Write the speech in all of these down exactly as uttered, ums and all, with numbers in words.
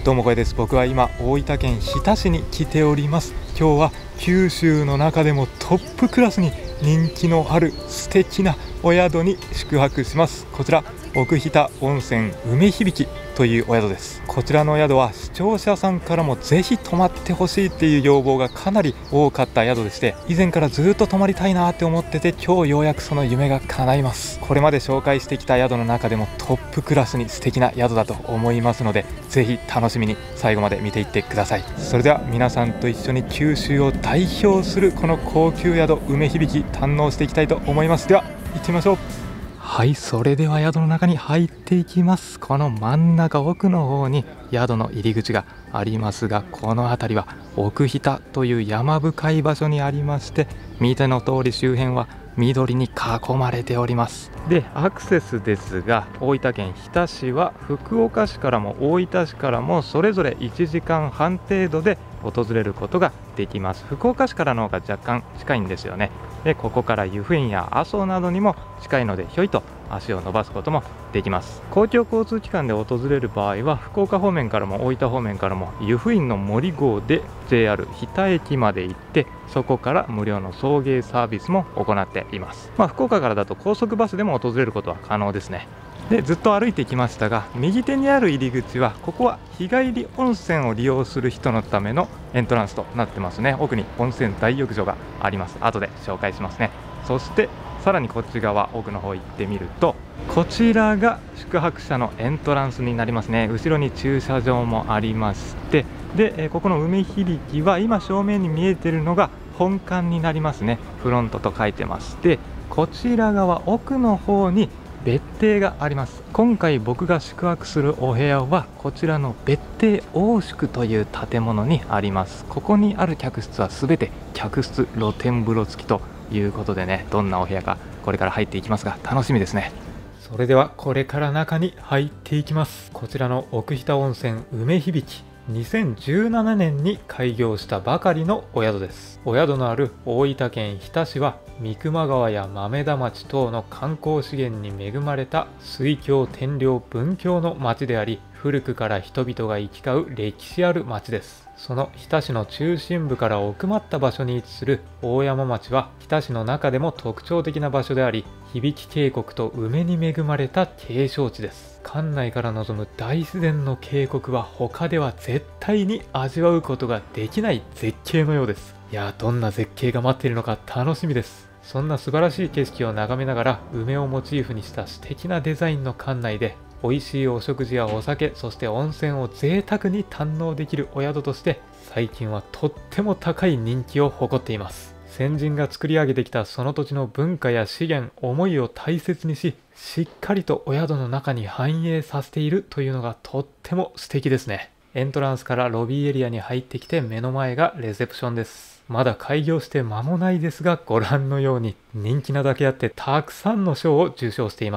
どうもこれです。僕は今大分県日田市に来ております。今日は九州の中でもトップクラスに人気のある素敵なお宿に宿泊します。こちら奥日田温泉梅響というお宿です。こちらの宿は視聴者さんからもぜひ泊まってほしいっていう要望がかなり多かった宿でして、以前からずっと泊まりたいなって思ってて、今日ようやくその夢が叶います。これまで紹介してきた宿の中でもトップクラスに素敵な宿だと思いますので、ぜひ楽しみに最後まで見ていってください。それでは皆さんと一緒に九州を代表するこの高級宿梅響堪能していきたいと思います。では行ってみましょう。はい、それでは宿の中に入っていきます。この真ん中奥の方に宿の入り口がありますが、この辺りは奥日田という山深い場所にありまして、見ての通り周辺は緑に囲まれております。で、アクセスですが、大分県日田市は福岡市からも大分市からもそれぞれいちじかんはん程度で訪れることができます。福岡市からの方が若干近いんですよね。で、ここから湯布院や阿蘇などにも近いので、ひょいと足を伸ばすこともできます。公共交通機関で訪れる場合は、福岡方面からも大分方面からも湯布院の森号で ジェイアール 日田駅まで行って、そこから無料の送迎サービスも行っています。まあ、福岡からだと高速バスでも訪れることは可能ですね。で、ずっと歩いてきましたが、右手にある入り口は、ここは日帰り温泉を利用する人のためのエントランスとなってますね。奥に温泉大浴場があります。後で紹介しますね。そしてさらにこっち側奥の方行ってみると、こちらが宿泊者のエントランスになりますね。後ろに駐車場もありまして、でここの梅響は今正面に見えているのが本館になりますね。フロントと書いてまして、こちら側奥の方に別邸があります。今回僕が宿泊するお部屋はこちらの別邸大宿という建物にあります。ここにある客室は全て客室露天風呂付きということでね、どんなお部屋かこれから入っていきますが楽しみですね。それではこれから中に入っていきます。こちらの奥日田温泉梅響、にせんじゅうななねんに開業したばかりのお宿です。お宿のある大分県日田市は三隈川や豆田町等の観光資源に恵まれた水郷天領文教の町であり、古くから人々が行き交う歴史ある町です。その日田市の中心部から奥まった場所に位置する大山町は、日田市の中でも特徴的な場所であり、響渓谷と梅に恵まれた景勝地です。館内から望む大自然の渓谷は他では絶対に味わうことができない絶景のようです。いやー、どんな絶景が待っているのか楽しみです。そんな素晴らしい景色を眺めながら、梅をモチーフにした素敵なデザインの館内で美味しいお食事やお酒、そして温泉を贅沢に堪能できるお宿として、最近はとっても高い人気を誇っています。先人が作り上げてきたその土地の文化や資源、思いを大切にし、しっかりとお宿の中に反映させているというのがとっても素敵ですね。エントランスからロビーエリアに入ってきて、目の前がレセプションです。まだ開業して間もないですが、ご覧のように人気なだけあってたくさんの賞を受賞しています。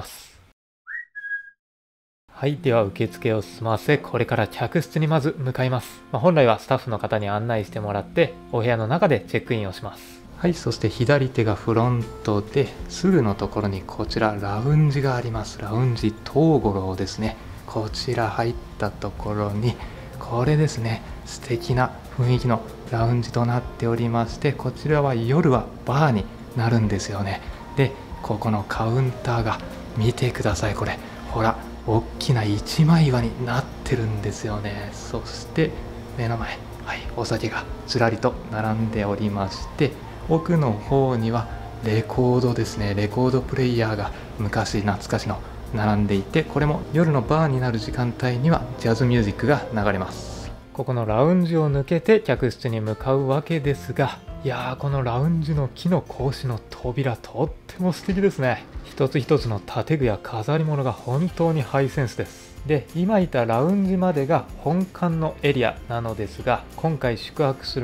はい、では受付を済ませ、これから客室にまず向かいます。まあ、本来はスタッフの方に案内してもらってお部屋の中でチェックインをします。はい、そして左手がフロントで、すぐのところにこちらラウンジがあります。ラウンジ東五郎ですね。こちら入ったところにこれですね、素敵な雰囲気のラウンジとなっておりまして、こちらは夜はバーになるんですよね。で、ここのカウンターが見てください。これほら、大きな一枚岩になってるんですよね。そして目の前、はい、お酒がずらりと並んでおりまして、奥の方にはレコードですね、レコードプレイヤーが昔懐かしの並んでいて、これも夜のバーになる時間帯にはジャズミュージックが流れます。ここのラウンジを抜けて客室に向かうわけですが、いやー、このラウンジの木の格子の扉、とっても素敵ですね。一つ一つの建具や飾り物が本当にハイセンスです。で、今いたラウンジまでが本館のエリアなのですが、今回宿泊するのは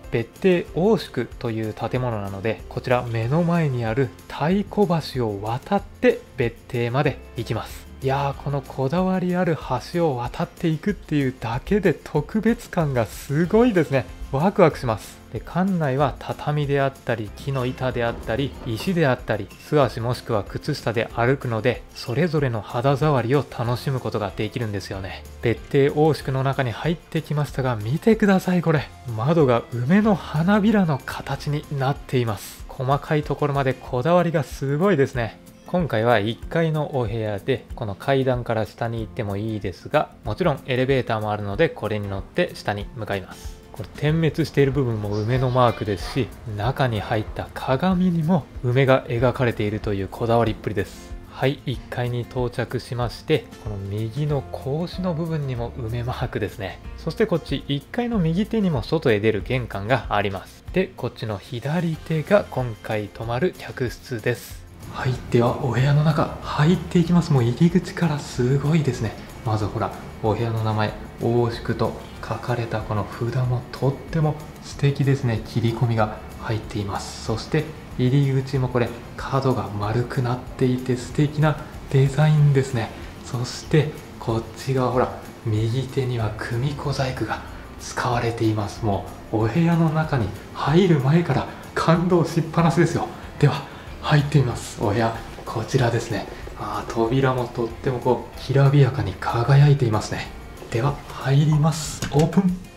別邸大宿という建物なので、こちら目の前にある太鼓橋を渡って別邸まで行きます。いやー、このこだわりある橋を渡っていくっていうだけで特別感がすごいですね。ワクワクします。で、館内は畳であったり木の板であったり石であったり素足もしくは靴下で歩くので、それぞれの肌触りを楽しむことができるんですよね。別邸大宿の中に入ってきましたが、見てください。これ窓が梅の花びらの形になっています。細かいところまでこだわりがすごいですね。今回はいっかいのお部屋で、この階段から下に行ってもいいですが、もちろんエレベーターもあるので、これに乗って下に向かいます。これ点滅している部分も梅のマークですし、中に入った鏡にも梅が描かれているというこだわりっぷりです。はい、いっかいに到着しまして、この右の格子の部分にも梅マークですね。そしてこっちいっかいの右手にも外へ出る玄関があります。で、こっちの左手が今回泊まる客室です。はい、ではお部屋の中入っていきます。もう入り口からすごいですね。まずほら、お部屋の名前大宿と書かれたこの札もとっても素敵ですね。切り込みが入っています。そして入り口もこれ角が丸くなっていて素敵なデザインですね。そしてこっち側ほら、右手には組子細工が使われています。もうお部屋の中に入る前から感動しっぱなしですよ。では入ってみます。お部屋こちらですね。あー、扉もとってもこうきらびやかに輝いていますね。では入ります。オープン。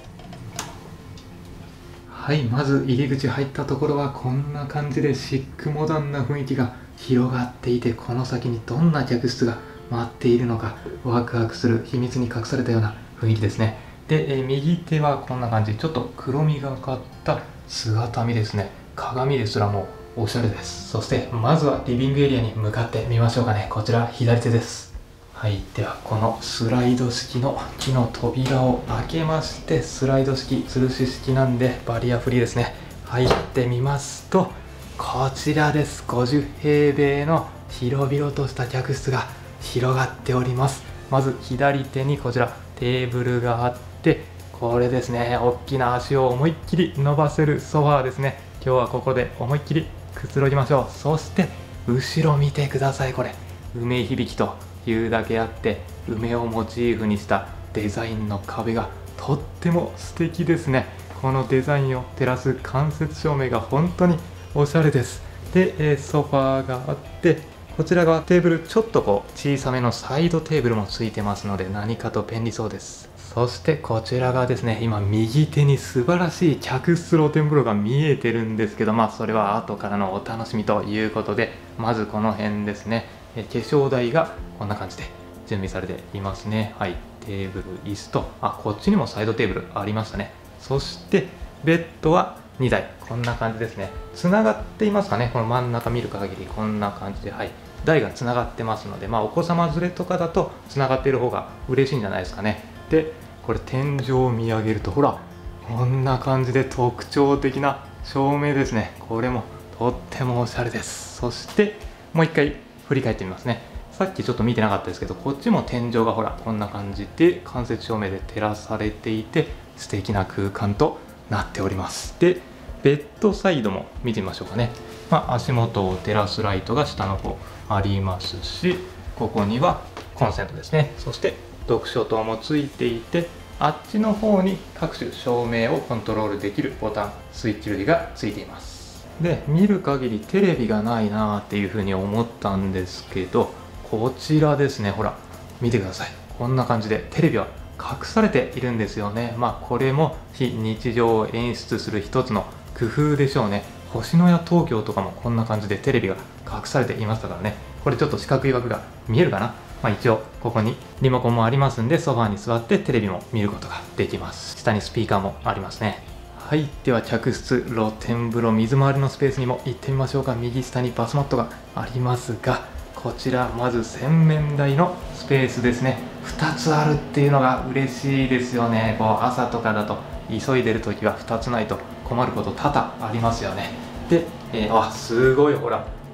はい、まず入り口入ったところはこんな感じでシックモダンな雰囲気が広がっていて、この先にどんな客室が待っているのかワクワクする秘密に隠されたような雰囲気ですね。で、え右手はこんな感じ、ちょっと黒みがかった姿見ですね。鏡ですらもおしゃれです。そしてまずはリビングエリアに向かってみましょうかね。こちら左手です。はい、ではこのスライド式の木の扉を開けまして、スライド式吊るし式なんでバリアフリーですね。入ってみますとこちらです。ごじゅうへいべいの広々とした客室が広がっております。まず左手にこちらテーブルがあって、これですね、大きな足を思いっきり伸ばせるソファーですね。今日はここで思いっきりくつろぎましょう。そして後ろ見てください。これ梅響きというだけあって梅をモチーフにしたデザインの壁がとっても素敵ですね。このデザインを照らす間接照明が本当におしゃれです。で、ソファーがあって、こちらがテーブル、ちょっとこう小さめのサイドテーブルもついてますので何かと便利そうです。そしてこちらがですね、今右手に素晴らしい客室露天風呂が見えてるんですけど、まあそれは後からのお楽しみということで、まずこの辺ですね、え化粧台がこんな感じで準備されていますね。はい、テーブル、椅子と、あ、こっちにもサイドテーブルありましたね。そしてベッドはにだい、こんな感じですね。つながっていますかね。この真ん中見る限りこんな感じで、はい、台がつながってますので、まあお子様連れとかだとつながっている方が嬉しいんじゃないですかね。で、これ天井を見上げるとほら、こんな感じで特徴的な照明ですね。これもとってもおしゃれです。そしてもう一回振り返ってみますね。さっきちょっと見てなかったですけど、こっちも天井がほらこんな感じで間接照明で照らされていて素敵な空間となっております。で、ベッドサイドも見てみましょうかね。まあ、足元を照らすライトが下の方ありますし、ここにはコンセントですね。そして読書灯もついていて、あっちの方に各種照明をコントロールできるボタン、スイッチ類がついています。で、見る限りテレビがないなーっていうふうに思ったんですけど、こちらですね、ほら見てください。こんな感じでテレビは隠されているんですよね。まあこれも非日常を演出する一つの工夫でしょうね。星のや東京とかもこんな感じでテレビが隠されていましたからね。これちょっと四角い枠が見えるかな。まあ、一応ここにリモコンもありますんで、ソファーに座ってテレビも見ることができます。下にスピーカーもありますね。はい、では客室、露天風呂、水回りのスペースにも行ってみましょうか。右下にバスマットがありますが、こちらまず洗面台のスペースですね。ふたつあるっていうのが嬉しいですよね。こう朝とかだと急いでる時はふたつないと困ること多々ありますよね。で、えー、あ、すごいほら、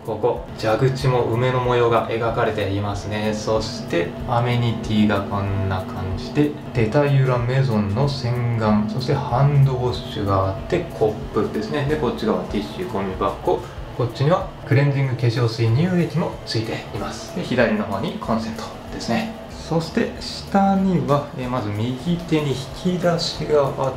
ここ蛇口も梅の模様が描かれていますね。そしてアメニティがこんな感じで、デタユラメゾンの洗顔、そしてハンドウォッシュがあってコップですね。でこっち側ティッシュゴミ箱、こっちにはクレンジング化粧水乳液もついています。で左の方にコンセントですね。そして下にはえまず右手に引き出しがあって、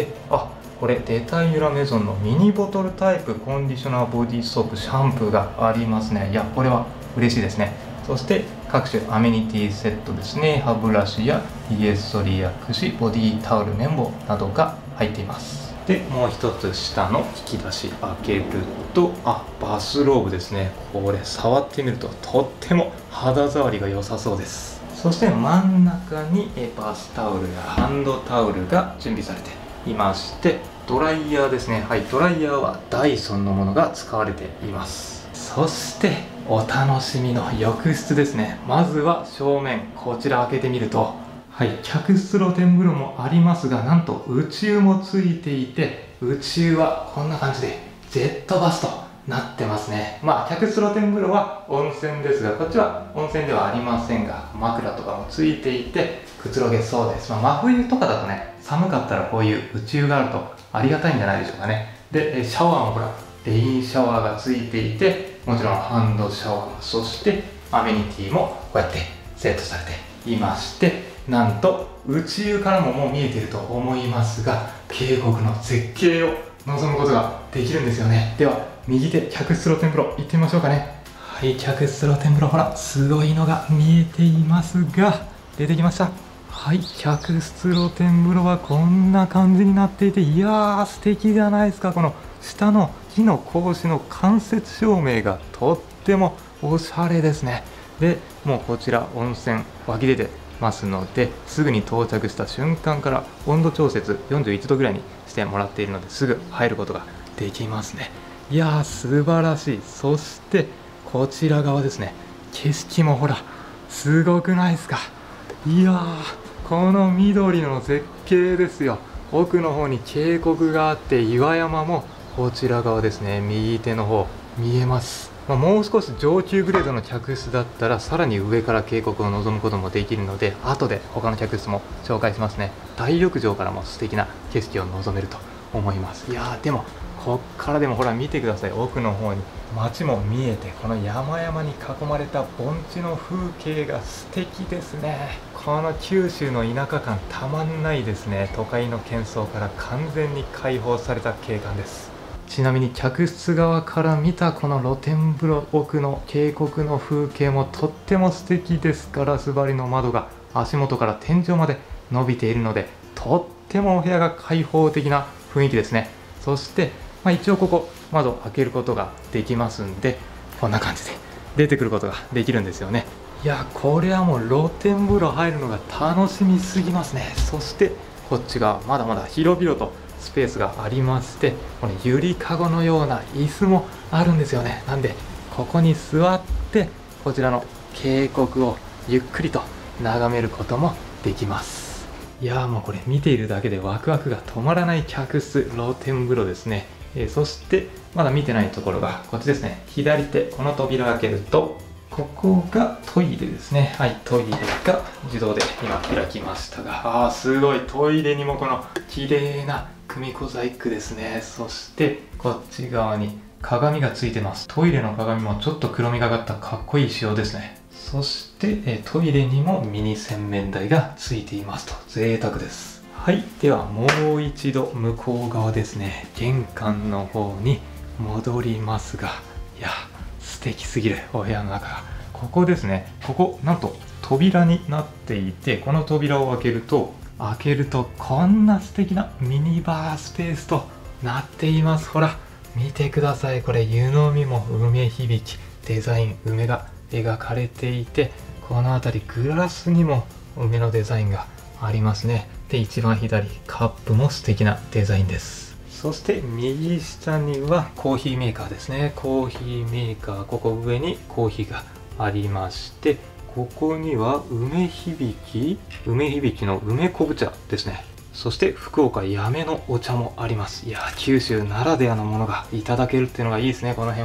あこれデタユラメゾンのミニボトルタイプコンディショナー、ボディーソープ、シャンプーがありますね。いやこれは嬉しいですね。そして各種アメニティセットですね。歯ブラシやひげ剃りや櫛、ボディタオル、綿棒などが入っています。でもう一つ下の引き出し開けると、あバスローブですね。これ触ってみるととっても肌触りが良さそうです。そして真ん中にバスタオルやハンドタオルが準備されていまして、ドライヤーですね。はい、ドライヤーはダイソンのものが使われています。そしてお楽しみの浴室ですね。まずは正面、こちら開けてみると、はい、客室露天風呂もありますが、なんと宇宙もついていて、宇宙はこんな感じでジェットバスとなってますね。まあ客室露天風呂は温泉ですが、こっちは温泉ではありませんが、枕とかもついていてくつろげそうです。まあ、真冬とかだとね、寒かったらこういう宇宙があるとありがたいんじゃないでしょうかね。でシャワーもほらレインシャワーがついていて、もちろんハンドシャワー、そしてアメニティもこうやってセットされていまして、なんと宇宙からももう見えていると思いますが、渓谷の絶景を望むことができるんですよね。では右手客室露天風呂行ってみましょうかね。はい、客室露天風呂、ほらすごいのが見えていますが、出てきました。はい、客室露天風呂はこんな感じになっていて、いやー素敵じゃないですか。この下の木の格子の間接照明がとってもおしゃれですね。でもうこちら温泉湧き出てますので、すぐに到着した瞬間から温度調節よんじゅういちどぐらいにしてもらっているので、すぐ入ることができますね。いやー素晴らしい。そしてこちら側ですね、景色もほらすごくないですか。いやーこの緑の絶景ですよ。奥の方に渓谷があって、岩山もこちら側ですね、右手の方見えます。まあ、もう少し上級グレードの客室だったらさらに上から渓谷を望むこともできるので、後で他の客室も紹介しますね。大浴場からも素敵な景色を望めると思います。いやーでもこっからでもほら見てください。奥の方に街も見えて、この山々に囲まれた盆地の風景が素敵ですね。この九州の田舎感たまんないですね。都会の喧騒から完全に解放された景観です。ちなみに客室側から見たこの露天風呂奥の渓谷の風景もとっても素敵です。ガラス張りの窓が足元から天井まで伸びているので、とってもお部屋が開放的な雰囲気ですね。そして、まあ、一応ここ窓を開けることができますんで、こんな感じで出てくることができるんですよね。いやこれはもう露天風呂入るのが楽しみすぎますね。そしてこっちがまだまだ広々とスペースがありまして、このゆりかごのような椅子もあるんですよね。なんでここに座ってこちらの渓谷をゆっくりと眺めることもできます。いやーもうこれ見ているだけでワクワクが止まらない客室露天風呂ですね。えー、そしてまだ見てないところがこっちですね。左手この扉を開けると、ここがトイレですね。はい、トイレが自動で今開きましたが、あーすごい、トイレにもこの綺麗な組子細工ですね。そしてこっち側に鏡がついてます。トイレの鏡もちょっと黒みがかったかっこいい仕様ですね。そしてえトイレにもミニ洗面台がついていますと、贅沢です。はい、ではもう一度向こう側ですね、玄関の方に戻りますが、いや素敵すぎるお部屋の中が。ここですね、ここなんと扉になっていて、この扉を開けると開けるとこんな素敵なミニバースペースとなっています。ほら見てください。これ湯飲みも梅響きデザイン、梅が描かれていて、この辺りグラスにも梅のデザインがありますね。で一番左カップも素敵なデザインです。そして右下にはコーヒーメーカーですね。コーヒーメーカー、ここ上にコーヒーがありまして、ここには梅響き梅響きの梅昆布茶ですね。そして福岡やめのお茶もあります。いや九州ならではのものがいただけるっていうのがいいですね、この辺は。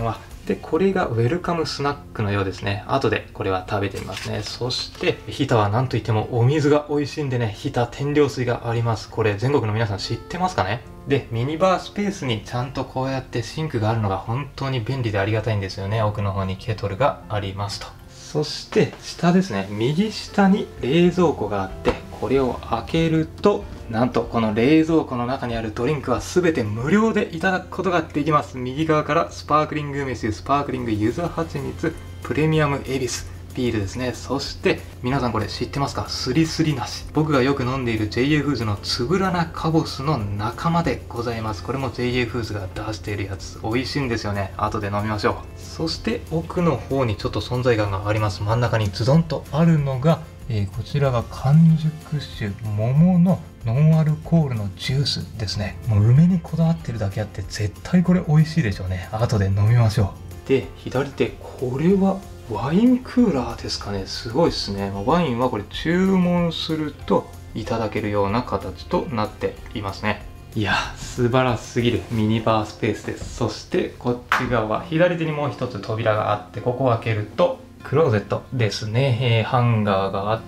してこれがウェルカムスナックのようですね。後でこれは食べてみますね。そして日田は何といってもお水が美味しいんでね、日田天領水があります。これ全国の皆さん知ってますかね。でミニバースペースにちゃんとこうやってシンクがあるのが本当に便利でありがたいんですよね。奥の方にケトルがありますと。そして下ですね、右下に冷蔵庫があって、これを開けるとなんとこの冷蔵庫の中にあるドリンクは全て無料でいただくことができます。右側からスパークリング梅酒、スパークリング柚子蜂蜜、プレミアム恵比寿ビールですね。そして皆さんこれ知ってますか？スリスリ梨。僕がよく飲んでいる ジェイエー フーズのつぶらなカボスの仲間でございます。これも ジェイエー フーズが出しているやつ、美味しいんですよね。後で飲みましょう。そして奥の方にちょっと存在感があります。真ん中にズドンとあるのが、えー、こちらが完熟酒桃のノンアルコールのジュースですね。もう梅にこだわってるだけあって絶対これ美味しいでしょうね。後で飲みましょう。で左手、これはワインクーラーですかね。すごいですね。ワインはこれ注文するといただけるような形となっていますね。いや素晴らしすぎるミニバースペースです。そしてこっち側、左手にもう一つ扉があって、ここを開けるとクローゼットですね。えー、ハンガーがあって、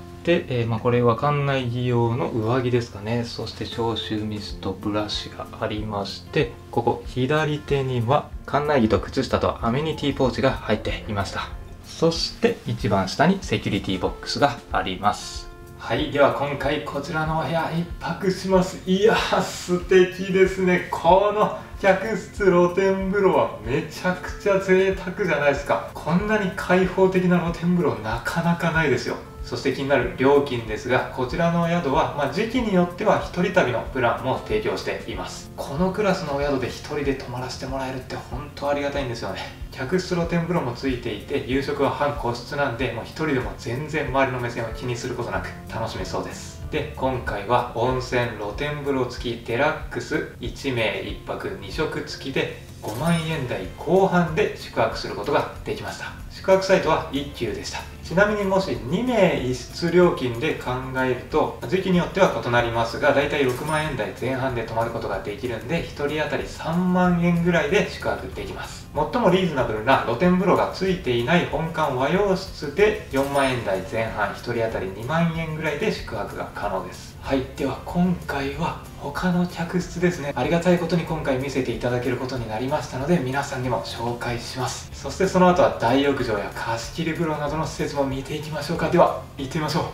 えー、まあこれわかんない用の上着ですかね。そして消臭ミストブラシがありまして、ここ左手には館内着と靴下とアメニティポーチが入っていました。そして一番下にセキュリティボックスがあります。はい、では今回こちらのお部屋一泊します。いやー素敵ですね。この客室露天風呂はめちゃくちゃ贅沢じゃないですか。こんなに開放的な露天風呂なかなかないですよ。そして気になる料金ですが、こちらのお宿は、まあ、時期によっては一人旅のプランも提供しています。このクラスのお宿で一人で泊まらせてもらえるって本当ありがたいんですよね。客室露天風呂もついていて、夕食は半個室なんで、もう一人でも全然周りの目線を気にすることなく楽しめそうです。で今回は温泉露天風呂付きデラックスいちめいいっぱくにしょく付きでごまんえん台後半で宿泊することができました。宿泊サイトはいっきゅうでした。ちなみにもしにめいいしつ料金で考えると時期によっては異なりますが、だいたいろくまんえん台前半で泊まることができるんで、ひとり当たりさんまんえんぐらいで宿泊できます。最もリーズナブルな露天風呂がついていない本館和洋室でよんまんえん台前半、ひとり当たりにまんえんぐらいで宿泊が可能です。はい、では今回は他の客室ですね。ありがたいことに今回見せていただけることになりましたので、皆さんにも紹介します。そしてその後は大浴場や貸し切り風呂などの施設も見ていきましょうか。では行ってみましょう。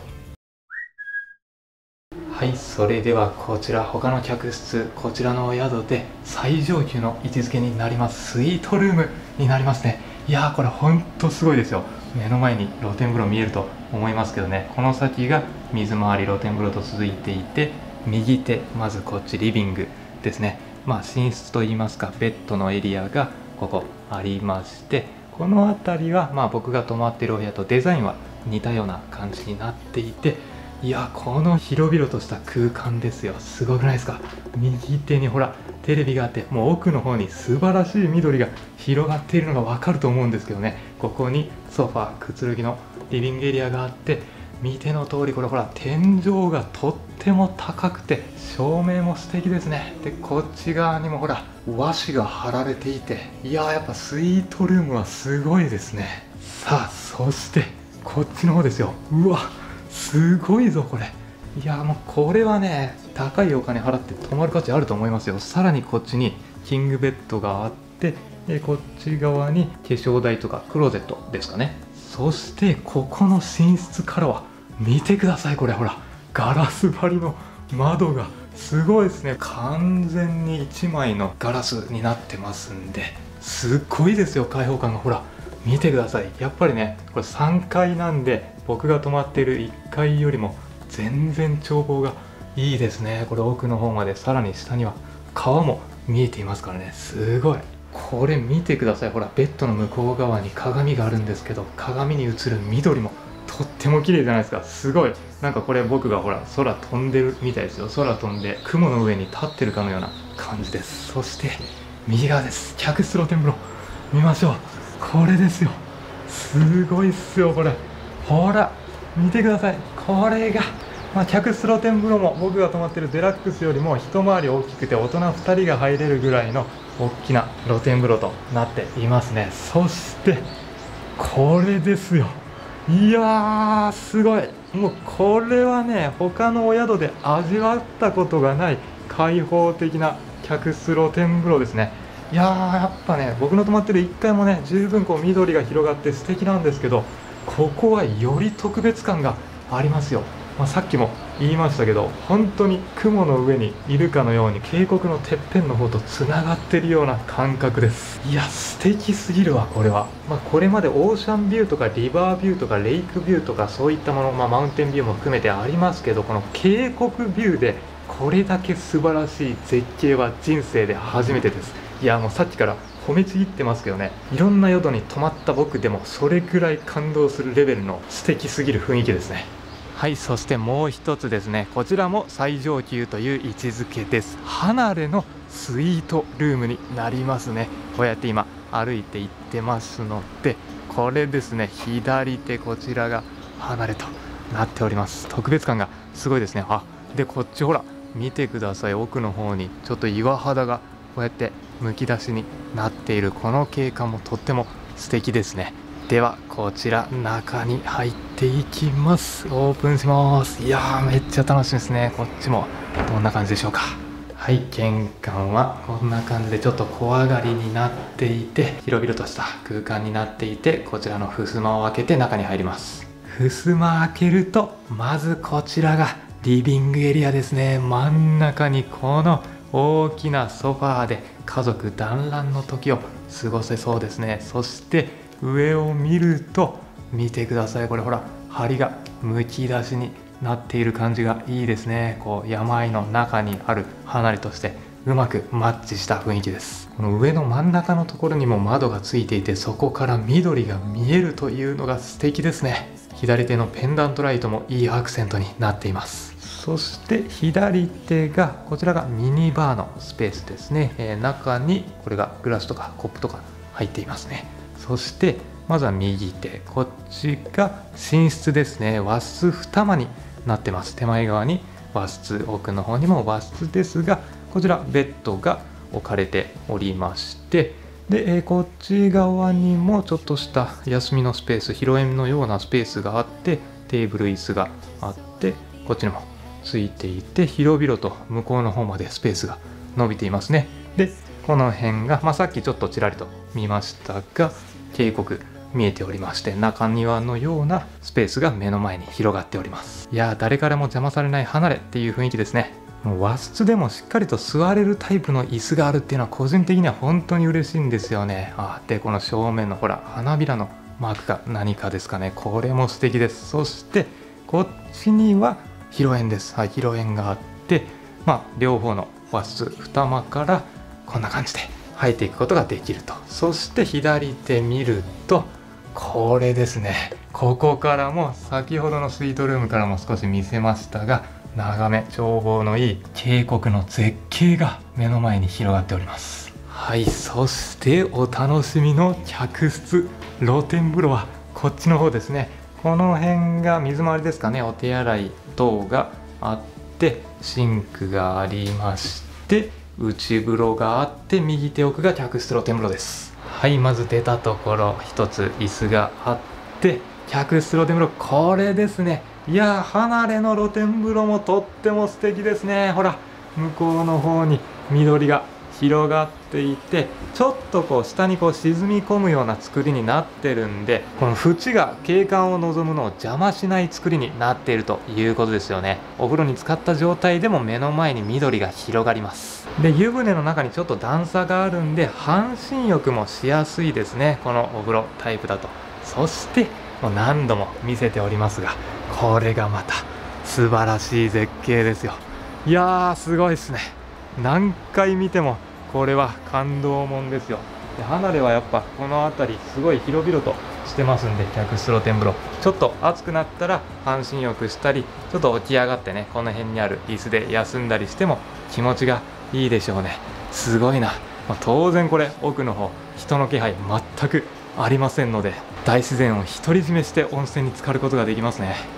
はい、それではこちら他の客室、こちらのお宿で最上級の位置づけになりますスイートルームになりますね。いやーこれほんとすごいですよ。目の前に露天風呂見えると思いますけどね、この先が水回り露天風呂と続いていて、右手まずこっちリビングですね。まあ寝室といいますかベッドのエリアがここありまして、この辺りはまあ僕が泊まっているお部屋とデザインは似たような感じになっていて、いやこの広々とした空間ですよ。すごくないですか。右手にほらテレビがあって、もう奥の方に素晴らしい緑が広がっているのが分かると思うんですけどね、ここにソファーくつろぎのリビングエリアがあって、見ての通りこれほら天井がとっても高くて照明も素敵ですね。でこっち側にもほら和紙が貼られていて、いやーやっぱスイートルームはすごいですね。さあそしてこっちの方ですよ。うわすごいぞこれ。いやもうこれはね高いお金払って泊まる価値あると思いますよ。さらにこっちにキングベッドがあって、でこっち側に化粧台とかクローゼットですかね。そしてここの寝室からは見てください、これほらガラス張りの窓がすごいですね。完全にいちまいのガラスになってますんで、すっごいですよ開放感が。ほら見てください。やっぱりねこれさんがいなんで、僕が泊まっているいっかいよりも全然眺望がいいですね。これ奥の方まで、さらに下には川も見えていますからね。すごい。これ見てください。ほらベッドの向こう側に鏡があるんですけど、鏡に映る緑もとっても綺麗じゃないですか。すごい。なんかこれ僕がほら空飛んでるみたいですよ。空飛んで雲の上に立ってるかのような感じです。そして右側です。客室露天風呂見ましょう。これですよ。すごいっすよこれ。ほら見てください。これが、まあ、客室露天風呂も僕が泊まってるデラックスよりも一回り大きくて大人ふたりが入れるぐらいの大きな露天風呂となっていますね。そしてこれですよ。いやーすごい、もうこれはね他のお宿で味わったことがない開放的な客室露天風呂ですね。いやーやっぱね、僕の泊まってるいっかいもね十分こう緑が広がって素敵なんですけど、ここはより特別感がありますよ。まあ、さっきも言いましたけど、本当に雲の上にいるかのように渓谷のてっぺんの方とつながってるような感覚です。いや素敵すぎるわこれは。まあ、これまでオーシャンビューとかリバービューとかレイクビューとかそういったもの、まあ、マウンテンビューも含めてありますけど、この渓谷ビューでこれだけ素晴らしい絶景は人生で初めてです。いやもうさっきから褒めちぎってますけどね、いろんな宿に泊まった僕でもそれくらい感動するレベルの素敵すぎる雰囲気ですね。はい、そしてもう一つですね、こちらも最上級という位置づけです。離れのスイートルームになりますね。こうやって今歩いていってますので、これですね、左手こちらが離れとなっております。特別感がすごいですね。あ、でこっちほら見てください、奥の方にちょっと岩肌がこうやってむき出しになっているこの景観もとっても素敵ですね。ではこちら中に入っていきます。オープンします。いやーめっちゃ楽しみですね。こっちもどんな感じでしょうか。はい、玄関はこんな感じでちょっと小上がりになっていて、広々とした空間になっていて、こちらの襖を開けて中に入ります。襖開けるとまずこちらがリビングエリアですね。真ん中にこの大きなソファーで家族団らんの時を過ごせそうですね。そして上を見ると見てください、これほら梁がむき出しになっている感じがいいですね。こう山あいの中にある離れとしてうまくマッチした雰囲気です。この上の真ん中のところにも窓がついていて、そこから緑が見えるというのが素敵ですね。左手のペンダントライトもいいアクセントになっています。そして左手がこちらがミニバーのスペースですね、えー、中にこれがグラスとかコップとか入っていますね。そしてまずは右手、こっちが寝室ですね。和室二間になってます。手前側に和室、奥の方にも和室ですが、こちらベッドが置かれておりまして、で、えー、こっち側にもちょっとした休みのスペース、広縁のようなスペースがあって、テーブル椅子があって、こっちにもついていて、広々と向こうの方までスペースが伸びていますね。でこの辺が、まあ、さっきちょっとちらりと見ましたが渓谷見えておりまして、中庭のようなスペースが目の前に広がっております。いやー誰からも邪魔されない離れっていう雰囲気ですね。もう和室でもしっかりと座れるタイプの椅子があるっていうのは個人的には本当に嬉しいんですよね。あでこの正面のほら花びらのマークが何かですかね、これも素敵です。そしてこっちには広縁です。はい、広縁があって、まあ、両方の和室二間からこんな感じで入っていくことができると。そして左手見るとこれですね。ここからも先ほどのスイートルームからも少し見せましたが、眺め眺望のいい渓谷の絶景が目の前に広がっております。はい、そしてお楽しみの客室露天風呂はこっちの方ですね。この辺が水回りですかね。お手洗い等があってシンクがありまして、内風呂があって、右手奥が客室露天風呂です。はい、まず出たところ一つ椅子があって客室露天風呂、これですね。いやー離れの露天風呂もとっても素敵ですね。ほら向こうの方に緑が広がっていて、ちょっとこう下にこう沈み込むような作りになってるんで、この縁が景観を望むのを邪魔しない作りになっているということですよね。お風呂に浸かった状態でも目の前に緑が広がります。で湯船の中にちょっと段差があるんで半身浴もしやすいですね、このお風呂タイプだと。そしてもう何度も見せておりますが、これがまた素晴らしい絶景ですよ。いやーすごいですね。何回見てもこれは感動もんですよ。で離れはやっぱこの辺りすごい広々としてますんで、客室露天風呂ちょっと暑くなったら半身浴したり、ちょっと起き上がってねこの辺にある椅子で休んだりしても気持ちがいいでしょうね。すごいな、まあ、当然これ奥の方人の気配全くありませんので、大自然を独り占めして温泉に浸かることができますね。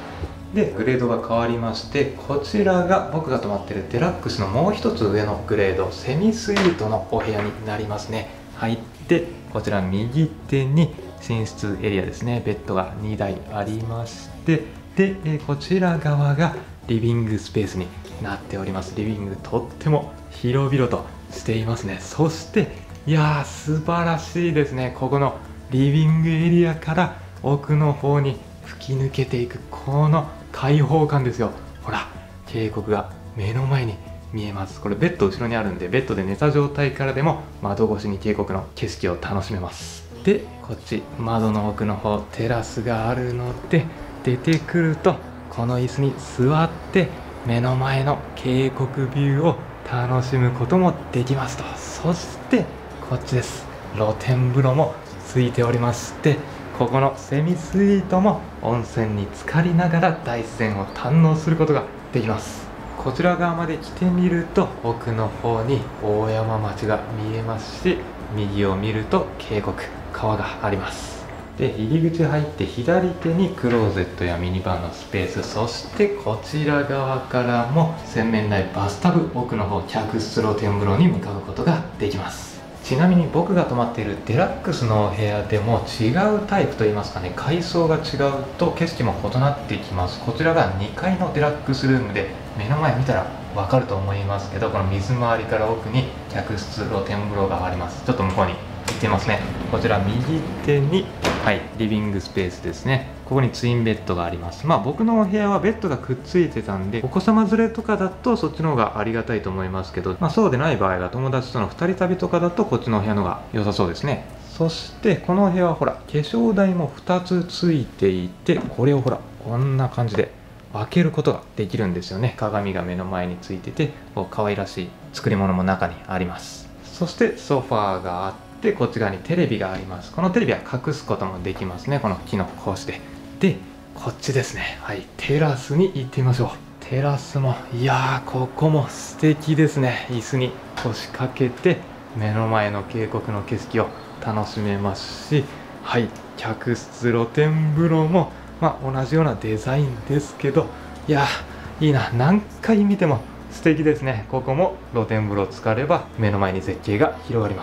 でグレードが変わりまして、こちらが僕が泊まってるデラックスのもう一つ上のグレード、セミスイートのお部屋になりますね。入ってこちら右手に寝室エリアですね。ベッドがにだいありまして、でこちら側がリビングスペースになっております。リビングとっても広々としていますね。そしていやー素晴らしいですね。ここのリビングエリアから奥の方に吹き抜けていくこの開放感ですよ。ほら渓谷が目の前に見えます。これベッド後ろにあるんで、ベッドで寝た状態からでも窓越しに渓谷の景色を楽しめます。でこっち窓の奥の方テラスがあるので、出てくるとこの椅子に座って目の前の渓谷ビューを楽しむこともできますと。そしてこっちです。露天風呂もついておりまして、ここのセミスイートも温泉に浸かりながら大自然を堪能することができます。こちら側まで来てみると奥の方に大山町が見えますし、右を見ると渓谷川があります。で入り口入って左手にクローゼットやミニバーのスペース、そしてこちら側からも洗面台、バスタブ、奥の方客室露天風呂に向かうことができます。ちなみに僕が泊まっているデラックスのお部屋でも違うタイプといいますかね、階層が違うと景色も異なってきます。こちらがにかいのデラックスルームで、目の前見たらわかると思いますけど、この水回りから奥に客室露天風呂があります。ちょっと向こうに行ってみますね。こちら右手に、はい、リビングスペースですね。ここにツインベッドがあります。まあ僕のお部屋はベッドがくっついてたんで、お子様連れとかだとそっちの方がありがたいと思いますけど、まあそうでない場合は友達とのふたり旅とかだとこっちのお部屋の方が良さそうですね。そしてこのお部屋はほら化粧台もふたつついていて、これをほらこんな感じで開けることができるんですよね。鏡が目の前についてて、こう可愛らしい作り物も中にあります。そしてソファーがあって、こっち側にテレビがあります。このテレビは隠すこともできますね。この木の格子で。で、こっちですね。はい、テラスに行ってみましょう。テラスも、いやー、ここも素敵ですね。椅子に腰掛けて、目の前の渓谷の景色を楽しめますし、はい、客室露天風呂も、まあ、同じようなデザインですけど、いやー、いいな。何回見ても素敵ですね。ここも露天風呂浸かれば、目の前に絶景が広がります。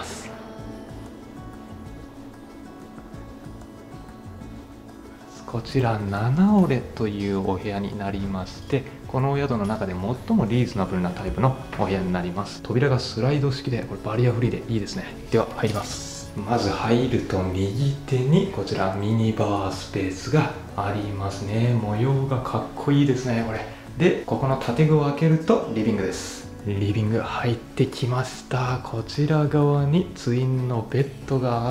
こちらななオレというお部屋になりまして、このお宿の中で最もリーズナブルなタイプのお部屋になります。扉がスライド式で、これバリアフリーでいいですね。では入ります。まず入ると右手にこちらミニバースペースがありますね。模様がかっこいいですね、これ。でここの建具を開けるとリビングです。リビング入ってきました。こちら側にツインのベッドがあって、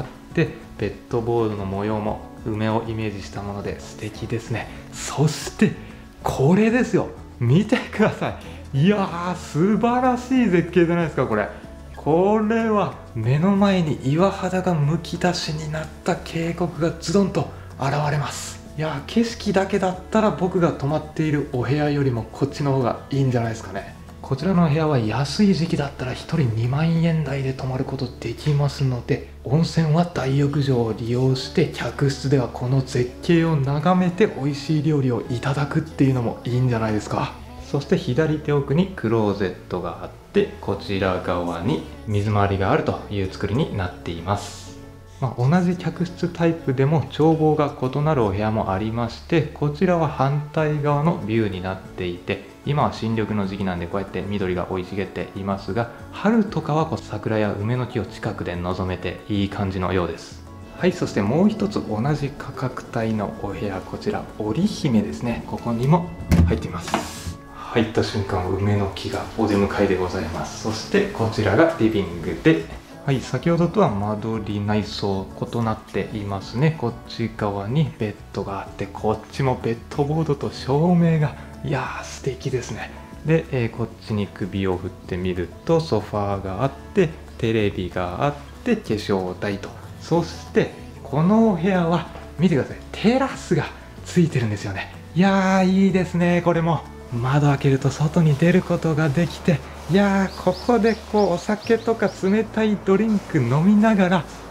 ベッドボードの模様も梅をイメージしたもので素敵ですね。そしてこれですよ、見てください。いやー素晴らしい絶景じゃないですか。これこれは目の前に岩肌がむき出しになった渓谷がズドンと現れます。いやー景色だけだったら僕が泊まっているお部屋よりもこっちの方がいいんじゃないですかね。こちらのお部屋は安い時期だったらひとりにまんえん台で泊まることできますので、温泉は大浴場を利用して客室ではこの絶景を眺めて美味しい料理をいただくっていうのもいいんじゃないですか。そして左手奥にクローゼットがあって、こちら側に水回りがあるという作りになっています。まあ、同じ客室タイプでも眺望が異なるお部屋もありまして、こちらは反対側のビューになっていて、今は新緑の時期なんでこうやって緑が生い茂っていますが、春とかはこう桜や梅の木を近くで望めていい感じのようです。はい、そしてもう一つ同じ価格帯のお部屋、こちら織姫ですね。ここにも入っています。入った瞬間梅の木がお出迎えでございます。そしてこちらがリビングで、はい、先ほどとは間取り内装異なっていますね。こっち側にベッドがあって、こっちもベッドボードと照明が、いやー素敵ですね。で、えー、こっちに首を振ってみるとソファーがあって、テレビがあって、化粧台と、そしてこのお部屋は見てください、テラスがついてるんですよね。いやーいいですね。これも窓開けると外に出ることができて、いやーここでこうお酒とか冷たいドリンク飲みながら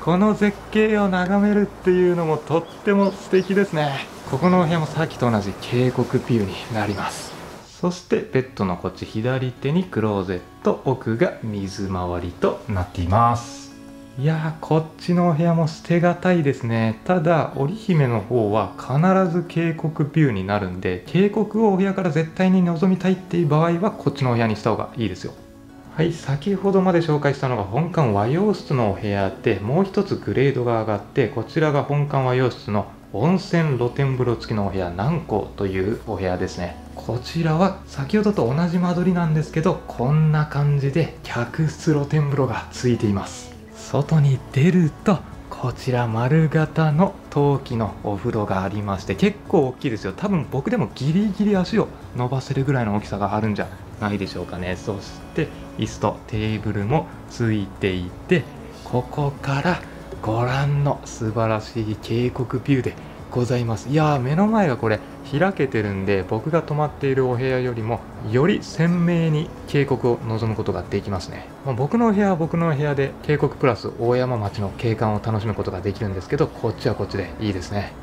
この絶景を眺めるっていうのもとっても素敵ですね。ここのお部屋もさっきと同じ渓谷ビューになります。そしてベッドのこっち左手にクローゼット、奥が水回りとなっています。いやー、こっちのお部屋も捨てがたいですね。ただ織姫の方は必ず渓谷ビューになるんで、渓谷をお部屋から絶対に望みたいっていう場合はこっちのお部屋にした方がいいですよ。はい、先ほどまで紹介したのが本館和洋室のお部屋で、もう一つグレードが上がって、こちらが本館和洋室の温泉露天風呂付きのお部屋、南光というお部屋ですね。こちらは先ほどと同じ間取りなんですけど、こんな感じで客室露天風呂がついています。外に出るとこちら丸型の陶器のお風呂がありまして、結構大きいですよ。多分僕でもギリギリ足を伸ばせるぐらいの大きさがあるんじゃないでしょうかね。そして椅子とテーブルもついていて、ここからご覧の素晴らしい渓谷ビューでございます。いやー、目の前がこれ開けてるんで、僕が泊まっているお部屋よりもより鮮明に渓谷を望むことができますね。まあ、僕のお部屋は僕のお部屋で渓谷プラス大山町の景観を楽しむことができるんですけど、こっちはこっちでいいですね。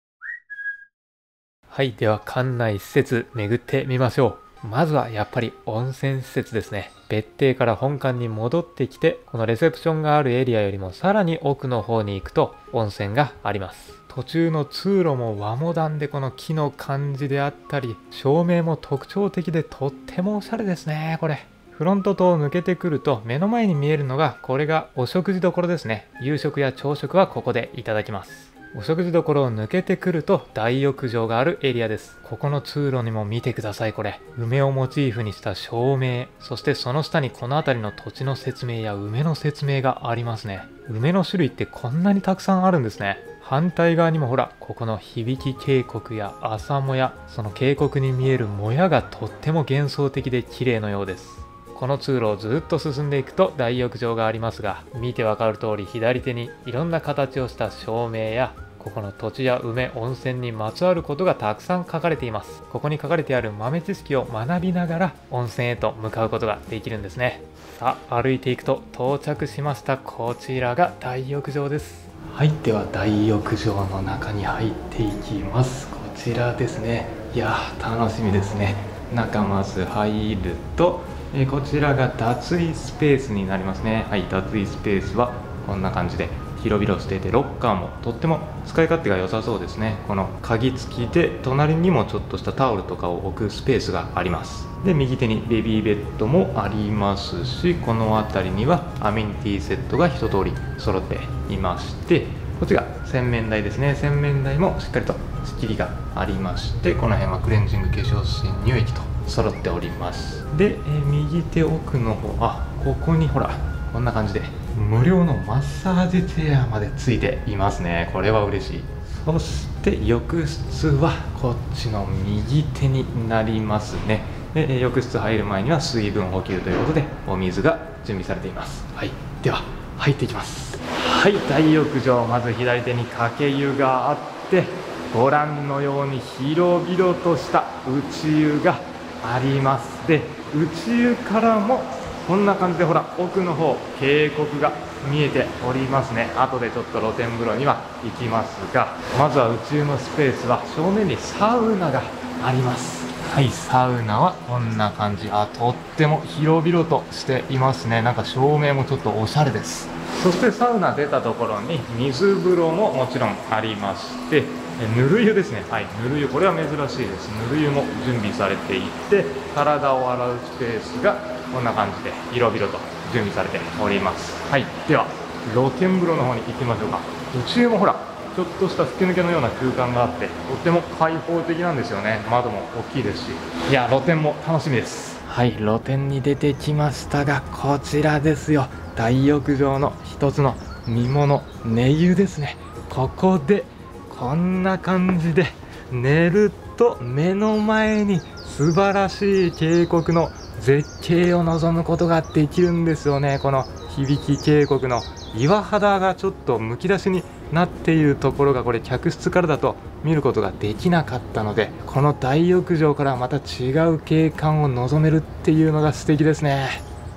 はい、では館内施設巡ってみましょう。まずはやっぱり温泉施設ですね。別邸から本館に戻ってきて、このレセプションがあるエリアよりもさらに奥の方に行くと温泉があります。途中の通路も和モダンで、この木の感じであったり照明も特徴的でとってもおしゃれですね。これフロント戸を抜けてくると目の前に見えるのが、これがお食事処ですね。夕食や朝食はここでいただきます。お食事処を抜けてくると大浴場があるエリアです。ここの通路にも見てください。これ梅をモチーフにした照明、そしてその下にこの辺りの土地の説明や梅の説明がありますね。梅の種類ってこんなにたくさんあるんですね。反対側にもほら、ここの響渓谷や朝もや、その渓谷に見えるもやがとっても幻想的で綺麗のようです。この通路をずっと進んでいくと大浴場がありますが、見てわかる通り左手にいろんな形をした照明や、ここの土地や梅、温泉にまつわることがたくさん書かれています。ここに書かれてある豆知識を学びながら温泉へと向かうことができるんですね。さあ歩いていくと到着しました。こちらが大浴場です。はい、では大浴場の中に入っていきます。こちらですね。いやー楽しみですね。中まず入ると、えー、こちらが脱衣スペースになりますね。はい、脱衣スペースはこんな感じで広々していて、ロッカーもとっても使い勝手が良さそうですね。この鍵付きで隣にもちょっとしたタオルとかを置くスペースがあります。で右手にベビーベッドもありますし、この辺りにはアメニティセットが一通り揃っていまして、こっちが洗面台ですね。洗面台もしっかりと仕切りがありまして、この辺はクレンジング化粧水乳液と揃っております。で、え右手奥の方、あ、ここにほらこんな感じで無料のマッサージチェアまでついていますね。これは嬉しい。そして浴室はこっちの右手になりますね。で浴室入る前には水分補給ということでお水が準備されています。はい、では入っていきます。はい、大浴場、まず左手にかけ湯があって、ご覧のように広々とした内湯があります。で内湯からもこんな感じでほら奥の方渓谷が見えておりますね。後でちょっと露天風呂には行きますが、まずは宇宙のスペースは正面にサウナがあります。はい、サウナはこんな感じ。あ、とっても広々としていますね。なんか照明もちょっとおしゃれです。そしてサウナ出たところに水風呂ももちろんありまして、ぬる湯ですね。はい、ぬる湯、これは珍しいです。ぬる湯も準備されていて、体を洗うスペースがこんな感じで広々と準備されております。はい、では露天風呂の方に行ってみましょうか。内湯もほらちょっとした吹き抜けのような空間があって、とっても開放的なんですよね。窓も大きいですし、いや露天も楽しみです。はい、露天に出てきましたが、こちらですよ。大浴場の一つの見もの、寝湯ですね。ここでこんな感じで寝ると目の前に素晴らしい渓谷の絶景を望むことができるんですよね。この響渓谷の岩肌がちょっとむき出しになっているところが、これ客室からだと見ることができなかったので、この大浴場からまた違う景観を望めるっていうのが素敵ですね。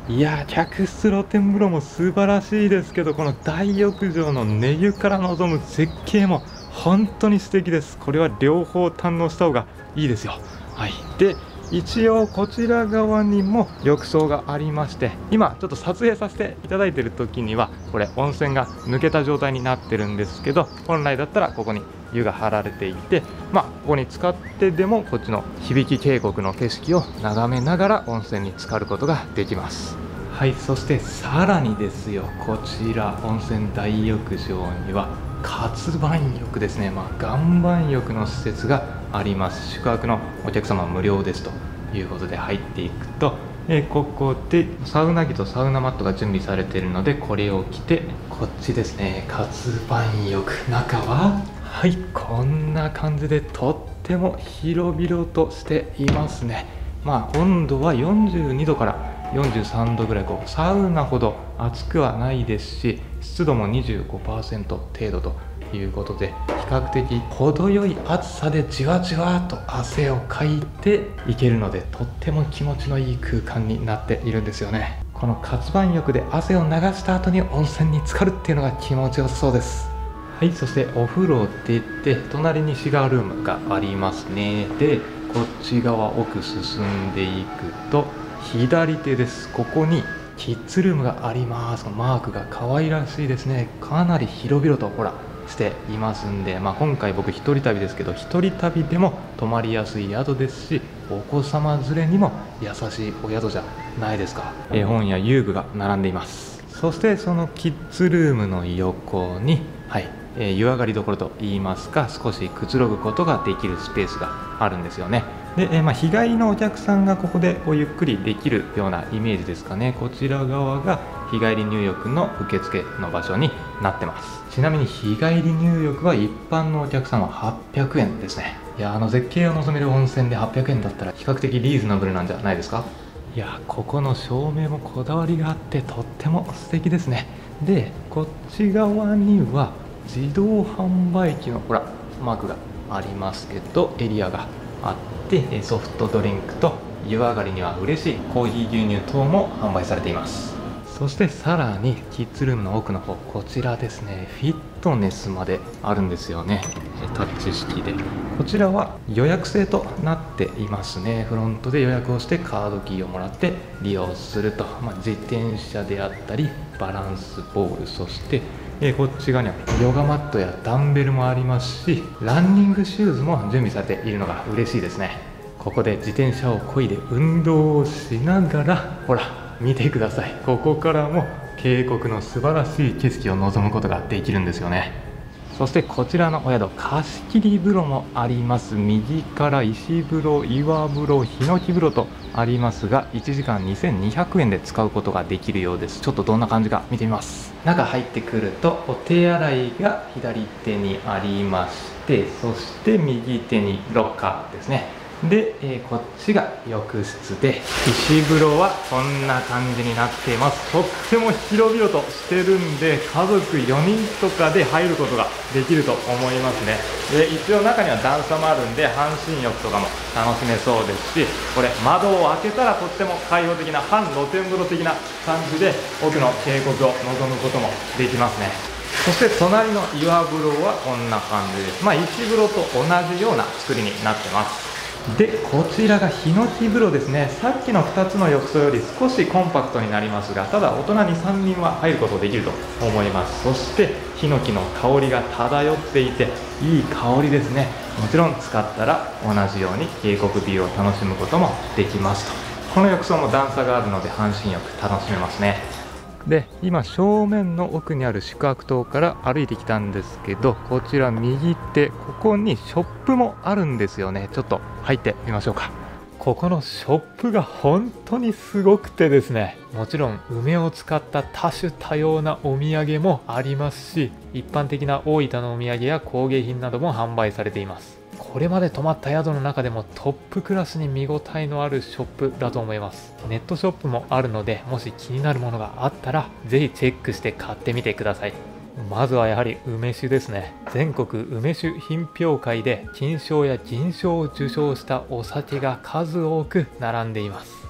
いやー、客室露天風呂も素晴らしいですけど、この大浴場の寝湯から望む絶景も本当に素敵です。これは両方堪能した方がいいですよ。はい、で一応こちら側にも浴槽がありまして、今ちょっと撮影させていただいている時にはこれ温泉が抜けた状態になってるんですけど、本来だったらここに湯が張られていて、まあここに使ってでもこっちの響渓谷の景色を眺めながら温泉に浸かることができます。はい、そしてさらにですよ、こちら温泉大浴場には活板浴ですね、まあ、岩盤浴の施設があります。宿泊のお客様は無料ですということで入っていくと、えー、ここでサウナ着とサウナマットが準備されているので、これを着てこっちですね、活板浴、中ははいこんな感じでとっても広々としていますね。まあ温度はよんじゅうにどからよんじゅうさんどぐらい、こうサウナほど暑くはないですし、湿度も にじゅうごパーセント 程度ということで、比較的程よい暑さでじわじわと汗をかいていけるので、とっても気持ちのいい空間になっているんですよね。この活板浴で汗を流した後に温泉に浸かるっていうのが気持ちよさそうです。はい、そしてお風呂出て隣にシガールームがありますね。でこっち側奥進んでいくと左手です。ここにキッズルームがあります。マークが可愛らしいですね。かなり広々とほらしていますんで、まあ、今回僕一人旅ですけど、一人旅でも泊まりやすい宿ですし、お子様連れにも優しいお宿じゃないですか。絵本や遊具が並んでいます。そしてそのキッズルームの横に、はい、えー、湯上がりどころといいますか、少しくつろぐことができるスペースがあるんですよね。で、えーまあ、日帰りのお客さんがここでこうゆっくりできるようなイメージですかね。こちら側が日帰り入浴の受付の場所になってます。ちなみに日帰り入浴は一般のお客さんははっぴゃくえんですね。いや、あの絶景を望める温泉ではっぴゃくえんだったら比較的リーズナブルなんじゃないですか。いや、ここの照明もこだわりがあってとっても素敵ですね。でこっち側には自動販売機のほらマークがありますけど、エリアがあってソフトドリンクと湯上がりには嬉しいコーヒー牛乳等も販売されています。そしてさらにキッズルームの奥の方、こちらですね、フィットネスまであるんですよね。タッチ式で、こちらは予約制となっていますね。フロントで予約をしてカードキーをもらって利用すると、まあ、自転車であったりバランスボール、そしてえこっち側にはヨガマットやダンベルもありますし、ランニングシューズも準備されているのが嬉しいですね。ここで自転車を漕いで運動をしながら、ほら見てください、ここからも渓谷の素晴らしい景色を望むことができるんですよね。そしてこちらのお宿、貸し切り風呂もあります。右から石風呂、岩風呂、ヒノキ風呂とありますが、いちじかんにせんにひゃくえんで使うことができるようです。ちょっとどんな感じか見てみます。中入ってくるとお手洗いが左手にありまして、そして右手にロッカーですね。で、えー、こっちが浴室で、石風呂はこんな感じになっています。とっても広々としてるんで、家族よにんとかで入ることができると思いますね。で一応中には段差もあるんで半身浴とかも楽しめそうですし、これ窓を開けたらとっても開放的な半露天風呂的な感じで奥の渓谷を望むこともできますね。そして隣の岩風呂はこんな感じです。まあ石風呂と同じような作りになってます。でこちらがヒノキ風呂ですね。さっきのふたつの浴槽より少しコンパクトになりますが、ただ大人にさんにんは入ることできると思います。そしてヒノキの香りが漂っていていい香りですね。もちろん使ったら同じように渓谷ビューを楽しむこともできますと。この浴槽も段差があるので半身浴楽しめますね。で今正面の奥にある宿泊棟から歩いてきたんですけど、こちら右手、ここにショップもあるんですよね。ちょっと入ってみましょうか。ここのショップが本当にすごくてですね、もちろん梅を使った多種多様なお土産もありますし、一般的な大分のお土産や工芸品なども販売されています。これまで泊まった宿の中でもトップクラスに見応えのあるショップだと思います。ネットショップもあるので、もし気になるものがあったらぜひチェックして買ってみてください。まずはやはり梅酒ですね。全国梅酒品評会で金賞や銀賞を受賞したお酒が数多く並んでいます。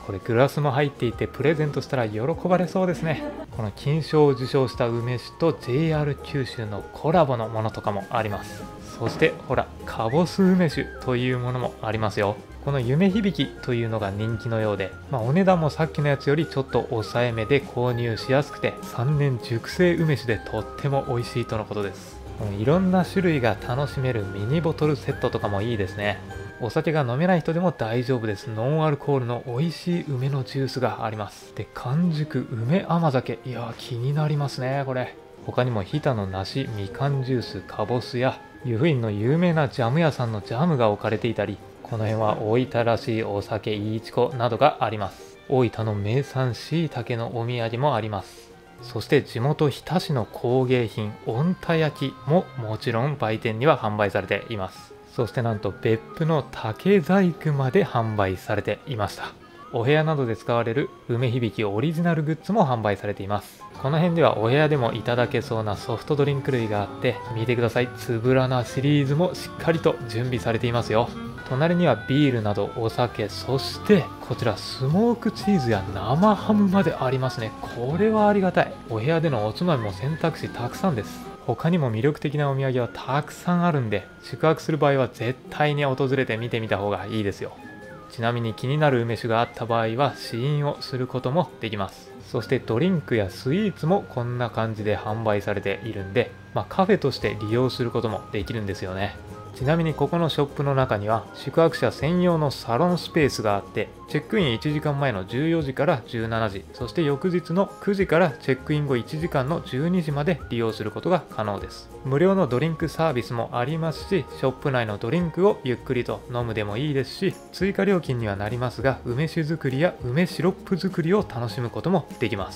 これグラスも入っていてプレゼントしたら喜ばれそうですね。この金賞を受賞した梅酒と ジェイアール 九州のコラボのものとかもあります。そしてほら、かぼす梅酒というものもありますよ。この夢響きというのが人気のようで、まあ、お値段もさっきのやつよりちょっと抑えめで購入しやすくて、さんねん熟成梅酒でとっても美味しいとのことです。いろんな種類が楽しめるミニボトルセットとかもいいですね。お酒が飲めない人でも大丈夫です。ノンアルコールの美味しい梅のジュースがあります。で、完熟梅甘酒、いやー気になりますねこれ。他にも日田の梨、みかんジュース、かぼすや湯布院の有名なジャム屋さんのジャムが置かれていたり、この辺は大分らしいお酒いいちこなどがあります。大分の名産しいたけのお土産もあります。そして地元日田市の工芸品御田焼ももちろん売店には販売されています。そしてなんと別府の竹細工まで販売されていました。お部屋などで使われる梅響オリジナルグッズも販売されています。この辺ではお部屋でもいただけそうなソフトドリンク類があって、見てください、つぶらなシリーズもしっかりと準備されていますよ。隣にはビールなどお酒、そしてこちらスモークチーズや生ハムまでありますね。これはありがたい。お部屋でのおつまみも選択肢たくさんです。他にも魅力的なお土産はたくさんあるんで、宿泊する場合は絶対に訪れて見てみた方がいいですよ。ちなみに気になる梅酒があった場合は試飲をすることもできます。そしてドリンクやスイーツもこんな感じで販売されているんで、まあ、カフェとして利用することもできるんですよね。ちなみにここのショップの中には宿泊者専用のサロンスペースがあって、チェックインいちじかんまえのじゅうよじからじゅうしちじ、そして翌日のくじからチェックイン後いちじかんのじゅうにじまで利用することが可能です。無料のドリンクサービスもありますし、ショップ内のドリンクをゆっくりと飲むでもいいですし、追加料金にはなりますが梅酒作りや梅シロップ作りを楽しむこともできます。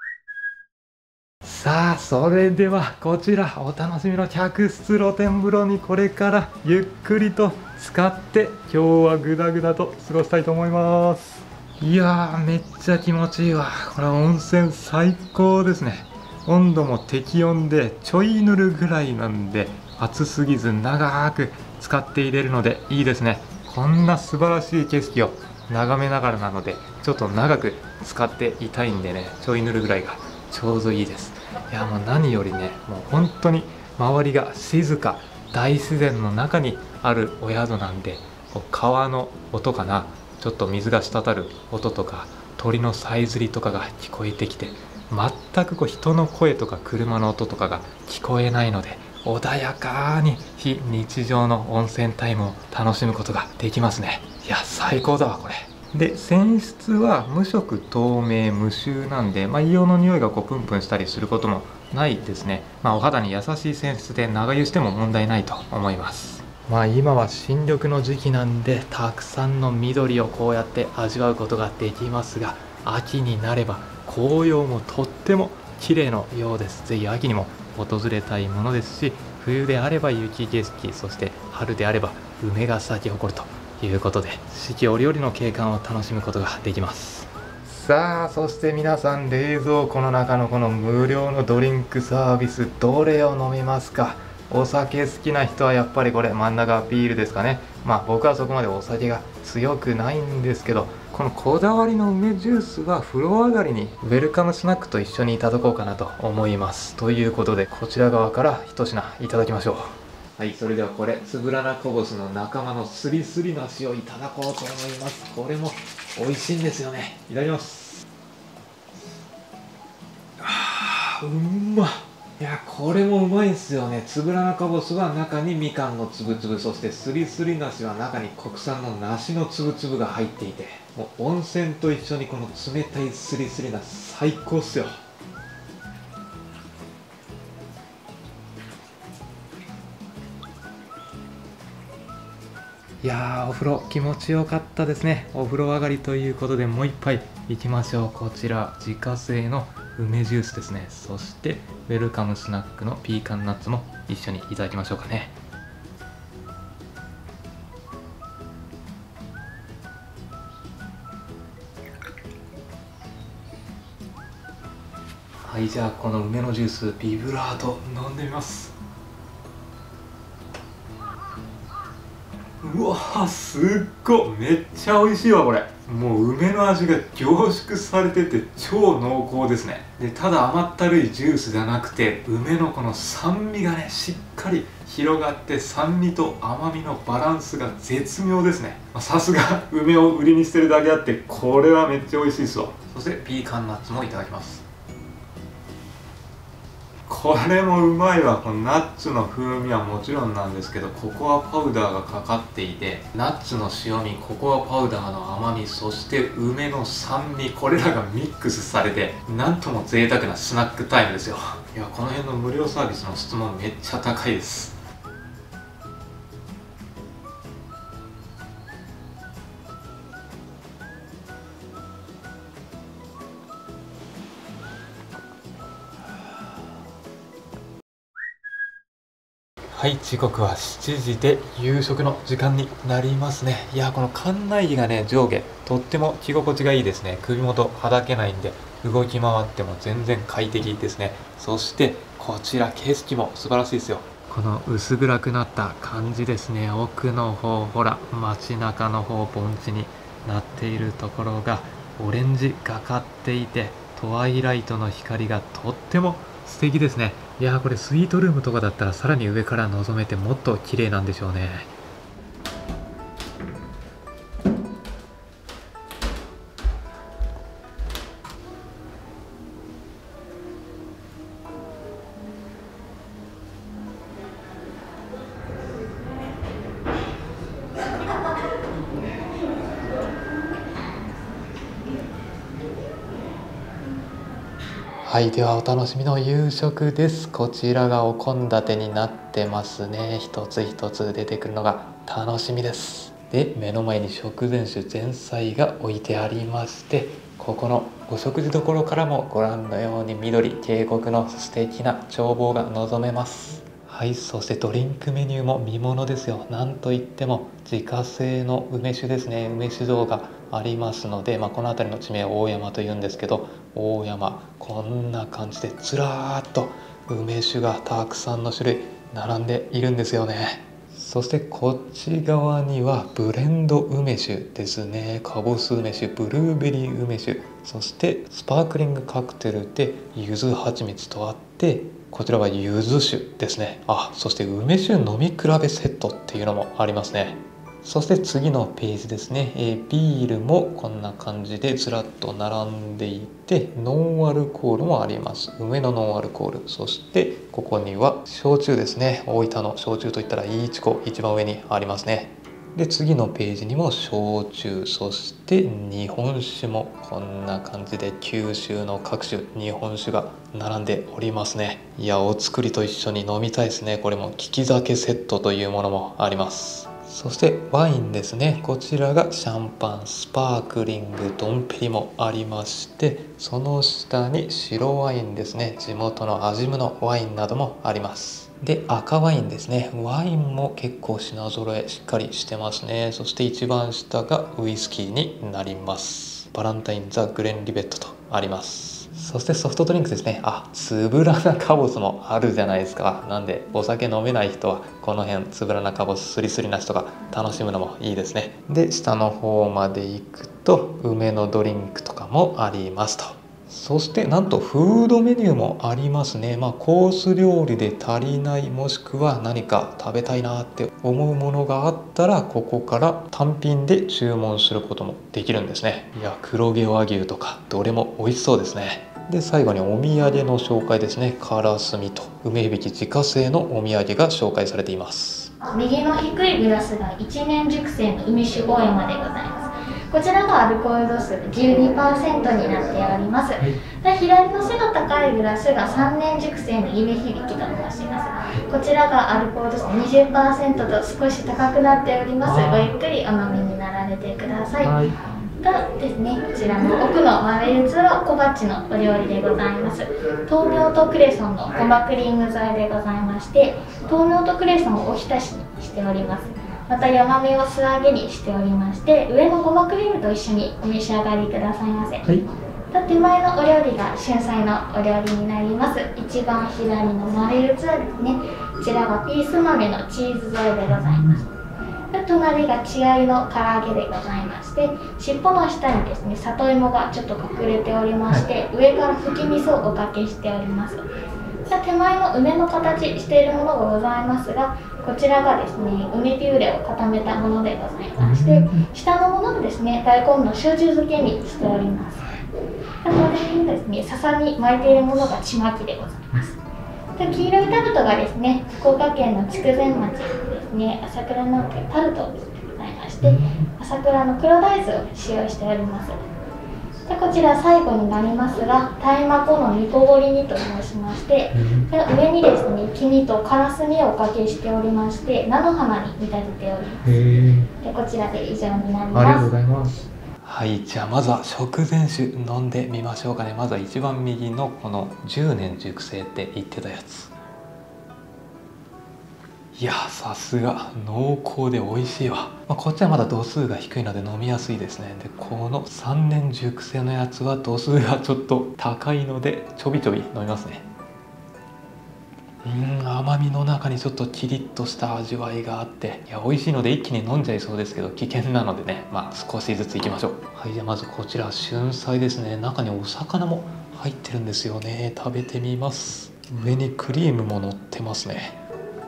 さあ、それではこちらお楽しみの客室露天風呂にこれからゆっくりと使って今日はグダグダと過ごしたいと思います。いやーめっちゃ気持ちいいわ。これは温泉最高ですね。温度も適温でちょいぬるぐらいなんで、暑すぎず長く使っていれるのでいいですね。こんな素晴らしい景色を眺めながらなので、ちょっと長く使っていたいんでね、ちょいぬるぐらいがちょうどいいです。いやもう何よりね、もう本当に周りが静か、大自然の中にあるお宿なんで、こう川の音かな、ちょっと水が滴る音とか鳥のさえずりとかが聞こえてきて、全くこう人の声とか車の音とかが聞こえないので、穏やかに非日常の温泉タイムを楽しむことができますね。いや最高だわこれ。で泉質は無色透明無臭なんで、まあ、硫黄の匂いがこうプンプンしたりすることもないですね。まあ、お肌に優しい泉質で長湯しても問題ないと思います。まあ今は新緑の時期なんで、たくさんの緑をこうやって味わうことができますが、秋になれば紅葉もとっても綺麗のようです。ぜひ秋にも訪れたいものですし、冬であれば雪景色、そして春であれば梅が咲き誇るということで、四季折々の景観を楽しむことができます。さあ、そして皆さん、冷蔵庫の中のこの無料のドリンクサービス、どれを飲みますか？お酒好きな人はやっぱりこれ真ん中ビールですかね。まあ僕はそこまでお酒が強くないんですけど、このこだわりの梅ジュースは風呂上がりにウェルカムスナックと一緒にいただこうかなと思います。ということでこちら側から一品いただきましょう。はい、それではこれつぶらなこぼすの仲間のすりすり梨をいただこうと思います。これも美味しいんですよね。いただきます。あー、うまっ。いやこれもうまいんですよね。つぶらなかぼすは中にみかんのつぶつぶ、そしてすりすり梨は中に国産の梨のつぶつぶが入っていて、もう温泉と一緒にこの冷たいすりすり梨最高っすよ。いやーお風呂気持ちよかったですね。お風呂上がりということでもう一杯いきましょう。こちら自家製の梅ジュースですね。そしてウェルカムスナックのピーカンナッツも一緒にいただきましょうかね。はい、じゃあこの梅のジュースビブラート飲んでみます。うわーすっごいめっちゃ美味しいわこれ。 もう梅の味が凝縮されてて超濃厚ですね。でただ甘ったるいジュースじゃなくて、梅のこの酸味がねしっかり広がって、酸味と甘みのバランスが絶妙ですね。さすが梅を売りにしてるだけあって、これはめっちゃ美味しいですわ。そしてピーカンナッツもいただきます。これもうまいわ。このナッツの風味はもちろんなんですけど、ココアパウダーがかかっていて、ナッツの塩味、ココアパウダーの甘み、そして梅の酸味、これらがミックスされて、なんとも贅沢なスナックタイムですよ。いや、この辺の無料サービスの質問めっちゃ高いです。はい、時刻はしちじで夕食の時間になりますね。いや、この館内着がね、上下、とっても着心地がいいですね。首元はだけないんで、動き回っても全然快適ですね。そして、こちら景色も素晴らしいですよ。この薄暗くなった感じですね。奥の方、ほら、街中の方、盆地になっているところが、オレンジがかっていて、トワイライトの光がとっても素敵ですね。いやー、これスイートルームとかだったらさらに上から望めてもっと綺麗なんでしょうね。はい、ではお楽しみの夕食です。こちらがお献立になってますね。一つ一つ出てくるのが楽しみです。で、目の前に食前酒前菜が置いてありまして、ここのお食事処からもご覧のように緑渓谷の素敵な眺望が望めます。はい、そしてドリンクメニューも見ものですよ。なんといっても自家製の梅酒ですね。梅酒造がありますので、まあ、この辺りの地名大山というんですけど、大山こんな感じでずらーっと梅酒がたくさんの種類並んでいるんですよね。そしてこっち側にはブレンド梅酒ですね。かぼす梅酒、ブルーベリー梅酒、そしてスパークリングカクテルで柚子蜂蜜とあって、こちらは柚子酒ですね。あ、そして梅酒飲み比べセットっていうのもありますね。そして次のページですね、えー、ビールもこんな感じでずらっと並んでいて、ノンアルコールもあります。梅のノンアルコール、そしてここには焼酎ですね。大分の焼酎といったらいいちこ、一番上にありますね。で次のページにも焼酎、そして日本酒もこんな感じで九州の各種日本酒が並んでおりますね。いや、お作りと一緒に飲みたいですね。これも利き酒セットというものもあります。そしてワインですね。こちらがシャンパン、スパークリング、ドンペリもありまして、その下に白ワインですね。地元の安心のワインなどもあります。で赤ワインですね。ワインも結構品揃えしっかりしてますね。そして一番下がウイスキーになります。バランタインザ・グレンリベットとあります。そしてソフトドリンクですね。あ、つぶらなカボスもあるじゃないですか。なんでお酒飲めない人はこの辺つぶらなカボススリスリなしとか楽しむのもいいですね。で下の方まで行くと梅のドリンクとかもありますと。そしてなんとフードメニューもありますね。まあコース料理で足りない、もしくは何か食べたいなって思うものがあったら、ここから単品で注文することもできるんですね。いや、黒毛和牛とかどれも美味しそうですね。で最後にお土産の紹介ですね。からすみと梅響自家製のお土産が紹介されています。 右の低いグラスがいちねん熟成の梅酒大山でございます。こちらがアルコール度数が じゅうにパーセント になっております。はい、で左の背の高いグラスがさんねん熟成の夢響と申します。こちらがアルコール度数 にじゅっパーセント と少し高くなっております。ごゆっくりお飲みになられてください。はい、がですね、こちらの奥の豆器は小鉢のお料理でございます。豆苗とクレソンのごまクリーム添えでございまして、豆苗とクレソンをおひたしにしております。また山芽を素揚げにしておりまして、上のごまクリームと一緒にお召し上がりくださいませ。はい、手前のお料理が春菜のお料理になります。一番左の豆器はですね、こちらがピース豆のチーズ添えでございます。 で隣が血合いの唐揚げでございまして、尻尾の下にですね里芋がちょっと隠れておりまして、上から吹き味噌をおかけしております。で手前の梅の形しているものがございますが、こちらがですね梅ピューレを固めたものでございまして、下のものをですね大根の焼酎漬けにしております。で隣にですね笹に巻いているものがちまきでございます。で黄色いタルトがですね福岡県の筑前町ですね朝倉のタルトでございまして、朝倉の黒大豆を使用しております。でこちら最後になりますが、大麻粉の煮こごり煮と申しまして、で上にですね黄身とからすみをおかけしておりまして、菜の花に見立てております。でこちらで以上になります。 ありがとうございます。はい、じゃあまずは食前酒飲んでみましょうかね。まずは一番右のこのじゅうねん熟成って言ってたやつ。いやさすが濃厚で美味しいわ。まあ、こっちはまだ度数が低いので飲みやすいですね。でこのさんねん熟成のやつは度数がちょっと高いのでちょびちょび飲みますね。うん甘みの中にちょっとキリッとした味わいがあって、いや美味しいので一気に飲んじゃいそうですけど危険なのでね、まあ少しずついきましょう。はい、じゃあまずこちら春菜ですね。中にお魚も入ってるんですよね。食べてみます。上にクリームも乗ってますね。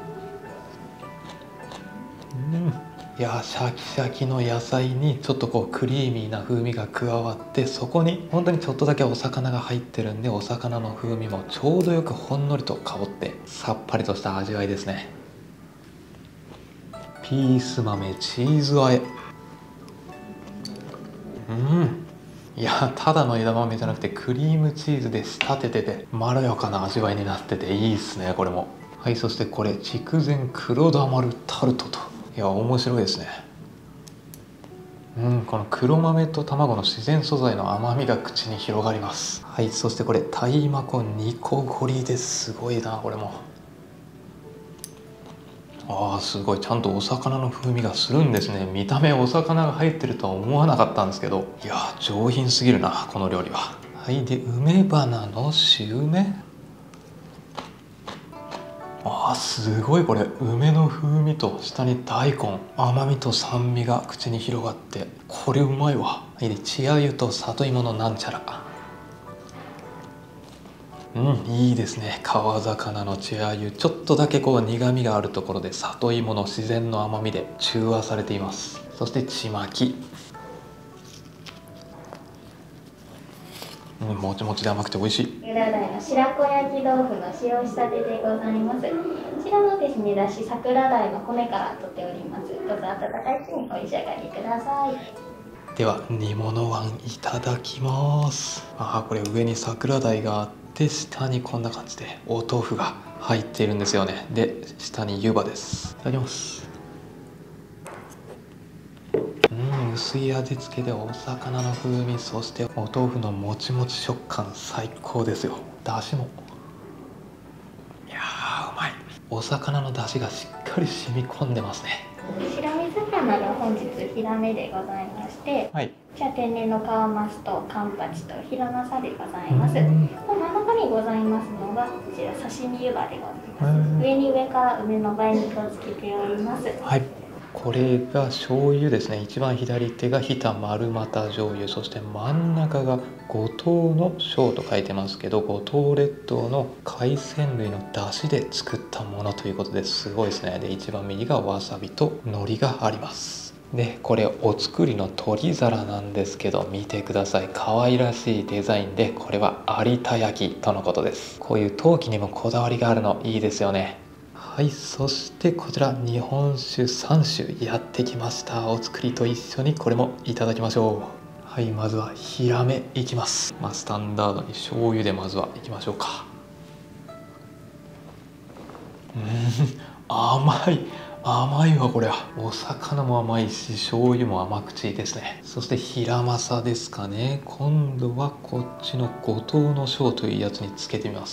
うん、いやシャキシャキの野菜にちょっとこうクリーミーな風味が加わって、そこに本当にちょっとだけお魚が入ってるんで、お魚の風味もちょうどよくほんのりと香ってさっぱりとした味わいですね。ピース豆チーズ和え、うんいやただの枝豆じゃなくてクリームチーズで仕立てててまろやかな味わいになってていいですねこれも。はい、そしてこれ筑前黒田丸タルトと、いや面白いですね。うんこの黒豆と卵の自然素材の甘みが口に広がります。はい、そしてこれ大麻粉煮こごりです。すごいなこれも。あーすごいちゃんとお魚の風味がするんですね。見た目お魚が入ってるとは思わなかったんですけど、いや上品すぎるなこの料理は。はい、で梅花の塩梅、あーすごいこれ梅の風味と下に大根、甘みと酸味が口に広がって、これうまいわ。はい、で血合ゆと里芋のなんちゃら、うんいいですね。川魚の血合ゆ、ちょっとだけこう苦みがあるところで里芋の自然の甘みで中和されています。そしてちまき、うん、もちもちで甘くて美味しい。 浦台の白子焼き豆腐の塩仕立てでございます。こちらのですねだし桜鯛の骨から取っております。どうぞ温かいうちにお召し上がりください。 では煮物椀いただきます。あーこれ上に桜鯛があって下にこんな感じでお豆腐が入っているんですよね。で下に湯葉です。いただきます。うん薄い味付けでお魚の風味、そしてお豆腐のもちもち食感最高ですよ。だしもいやーうまい。お魚のだしがしっかり染み込んでますね。 白身魚が本日ヒラメでございまして、はい、こちら天然のカワマスとカンパチとヒラマサでございます。真ん中にございますのがこちら刺身湯葉でございます。上に上から梅の梅肉をつけております。はい、これが醤油ですね。一番左手が日田丸又醤油、そして真ん中が五島の醤と書いてますけど、五島列島の海鮮類の出汁で作ったものということですごいですね。で一番右がわさびと海苔があります。でこれお作りの取り皿なんですけど、見てください。可愛らしいデザインで、これは有田焼とのことです。こういう陶器にもこだわりがあるのいいですよね。はい、そしてこちら日本酒さん種やってきました。お作りと一緒にこれもいただきましょう。はい、まずはヒラメいきます。まあ、スタンダードに醤油でまずはいきましょうか。うん甘い甘いわこれは。お魚も甘いし醤油も甘口ですね。そしてヒラマサですかね。今度はこっちの五島の醤というやつにつけてみます。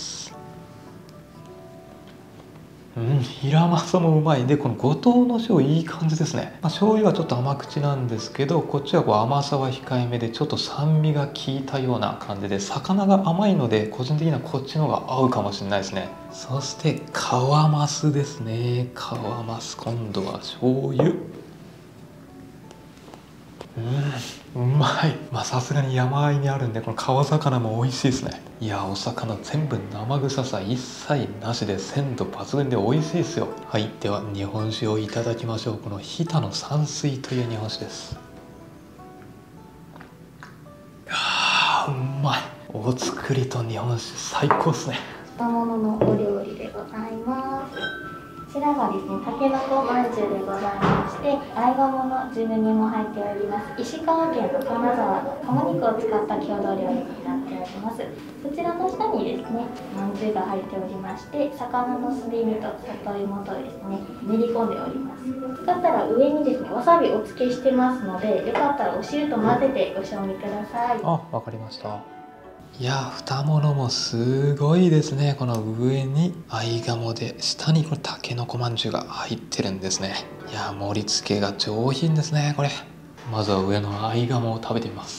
うん、ヒラマサもうまい。でこの五島の醤いい感じですね。まあ、醤油はちょっと甘口なんですけど、こっちはこう甘さは控えめでちょっと酸味が効いたような感じで、魚が甘いので個人的にはこっちの方が合うかもしれないですね。そしてカワマスですね。カワマス今度は醤油。 うん、うまい。まあさすがに山あいにあるんで、この川魚も美味しいですね。いやお魚全部生臭さ一切なしで鮮度抜群で美味しいですよ。はい、では日本酒をいただきましょう。この日田の山水という日本酒です。いやーうまい。お作りと日本酒最高ですね。 漬物のお料理でございます。こちらがですね、たけのこまんじゅうでございまして、合鴨の汁煮も入っております。石川県の金沢の鴨肉を使った郷土料理になっております。こちらの下にですね、まんじゅうが入っておりまして、魚のすり身と里芋とですね、練り込んでおります。よかったら上にですね、わさびお付けしてますので、よかったらお汁と混ぜてご賞味ください。 あ、わかりました。いや二物もすごいですね。この上に合鴨で下にこれたけのこまんじゅうが入ってるんですね。いや盛り付けが上品ですね。これまずは上の合鴨を食べてみます。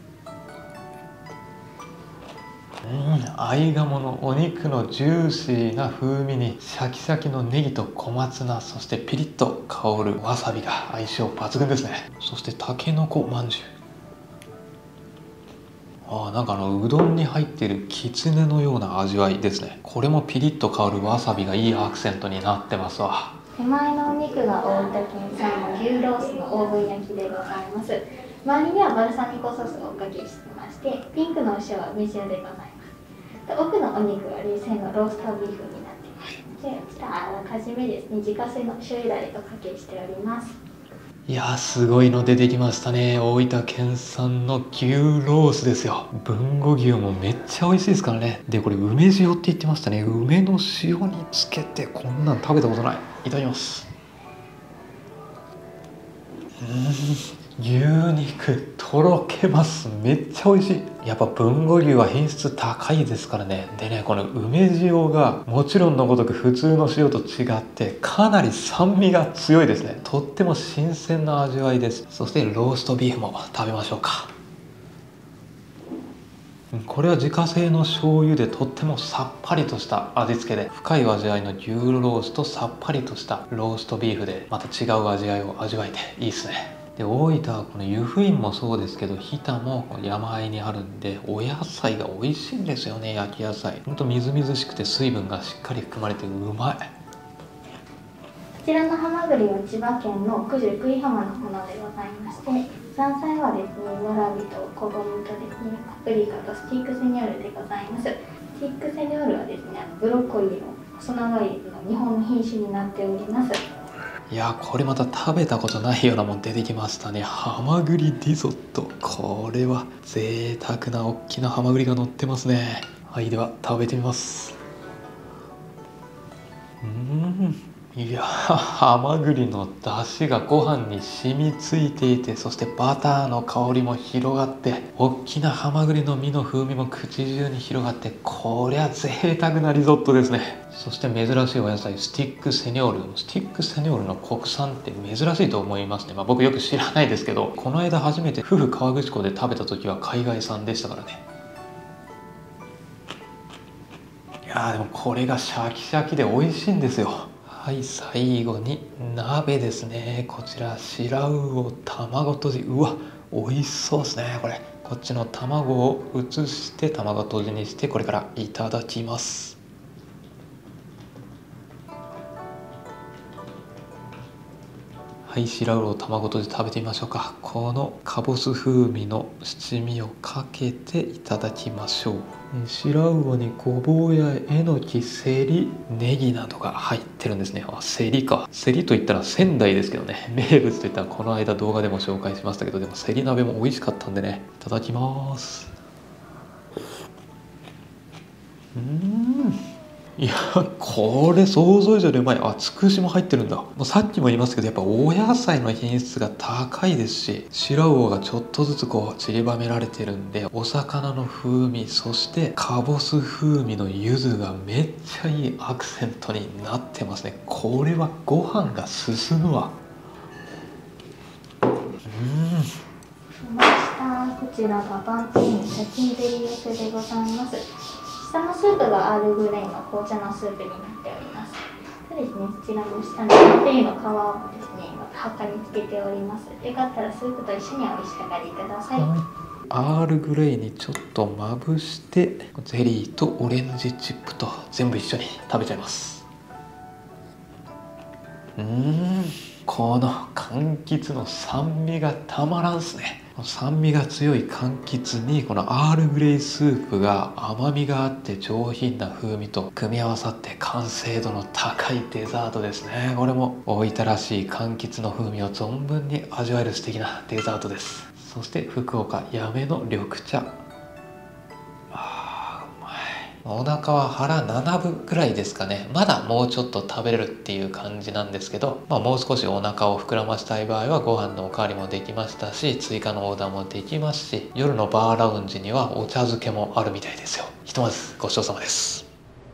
うん合鴨のお肉のジューシーな風味にシャキシャキのネギと小松菜、そしてピリッと香るわさびが相性抜群ですね。そしてたけのこまんじゅう、あーなんかあのうどんに入っているきつねのような味わいですね。これもピリッと香るわさびがいいアクセントになってますわ。 手前のお肉が大分県産の牛ロースのオーブン焼きでございます。周りにはバルサミコソースをおかけしてまして、ピンクのお塩は梅塩でございます。で奥のお肉は冷製のローストビーフになっています。でこちらあらかじめですね、自家製の醤油だれとおかけしております。 いやーすごいの出てきましたね。大分県産の牛ロースですよ。豊後牛もめっちゃ美味しいですからね。でこれ梅塩って言ってましたね。梅の塩につけてこんなん食べたことない。いただきます。うーん牛肉とろけます。めっちゃ美味しい。やっぱ豊後牛は品質高いですからね。でねこの梅塩がもちろんのごとく普通の塩と違ってかなり酸味が強いですね。とっても新鮮な味わいです。そしてローストビーフも食べましょうか。これは自家製の醤油でとってもさっぱりとした味付けで、深い味わいの牛ロースとさっぱりとしたローストビーフでまた違う味わいを味わえていいですね。で大分はこの湯布院もそうですけど日田も山あいにあるんでお野菜が美味しいんですよね。焼き野菜ほんとみずみずしくて水分がしっかり含まれてうまい。 こちらのハマグリは千葉県の九十九里浜のものでございまして、山菜はですね、わらびと小ごみとですね、パプリカとスティックセニョールでございます。スティックセニョールはですね、ブロッコリーの細長いの日本の品種になっております。 いやこれまた食べたことないようなもん出てきましたね。ハマグリリゾット、これは贅沢な大きなハマグリが乗ってますね。はい、では食べてみます。うーんいやハマグリの出汁がご飯に染みついていて、そしてバターの香りも広がって、大きなハマグリの身の風味も口中に広がって、こりゃ贅沢なリゾットですね。そして珍しいお野菜スティックセニョール。スティックセニョールの国産って珍しいと思いますね。まあ僕よく知らないですけど、この間初めて夫婦河口湖で食べた時は海外産でしたからね。いやーでもこれがシャキシャキで美味しいんですよ。はい、最後に鍋ですね。こちら白魚卵とじ、うわ美味しそうですね。これこっちの卵を移して卵とじにして、これからいただきます。はい、白魚卵とじ食べてみましょうか。このかぼす風味の七味をかけていただきましょう。白魚にごぼうやえのき、せり、ネギなどが入ってるんですね。あ、せりか。せりといったら仙台ですけどね。名物といったらこの間動画でも紹介しましたけど、でもせり鍋も美味しかったんでね。いただきます。うーんいやこれ想像以上でうまい。あ、つくしも入ってるんだ。もうさっきも言いましたけど、やっぱお野菜の品質が高いですし、白魚がちょっとずつこう散りばめられてるんで、お魚の風味、そしてかぼす風味の柚子がめっちゃいいアクセントになってますね。これはご飯が進むわ。うんましたこちらがバンティーンチャキンベリー寄せでございます。下のスープがアールグレイの紅茶のスープになっております。そうですね、こちらの下のバンティーンの皮をですね、今葉っぱにつけております。よかったらスープと一緒にお召し上がりください。 アールグレイにちょっとまぶしてゼリーとオレンジチップと全部一緒に食べちゃいます。うーん、この柑橘の酸味がたまらんすね。酸味が強い柑橘にこのアールグレイスープが甘みがあって上品な風味と組み合わさって完成度の高いデザートですね。これも大分らしい柑橘の風味を存分に味わえる素敵なデザートです。そして福岡八女の緑茶。あーうまい。お腹は腹ななぶぐらいですかね。まだもうちょっと食べれるっていう感じなんですけど、まあ、もう少しお腹を膨らましたい場合はご飯のおかわりもできましたし、追加のオーダーもできますし、夜のバーラウンジにはお茶漬けもあるみたいですよ。ひとまずごちそうさまです。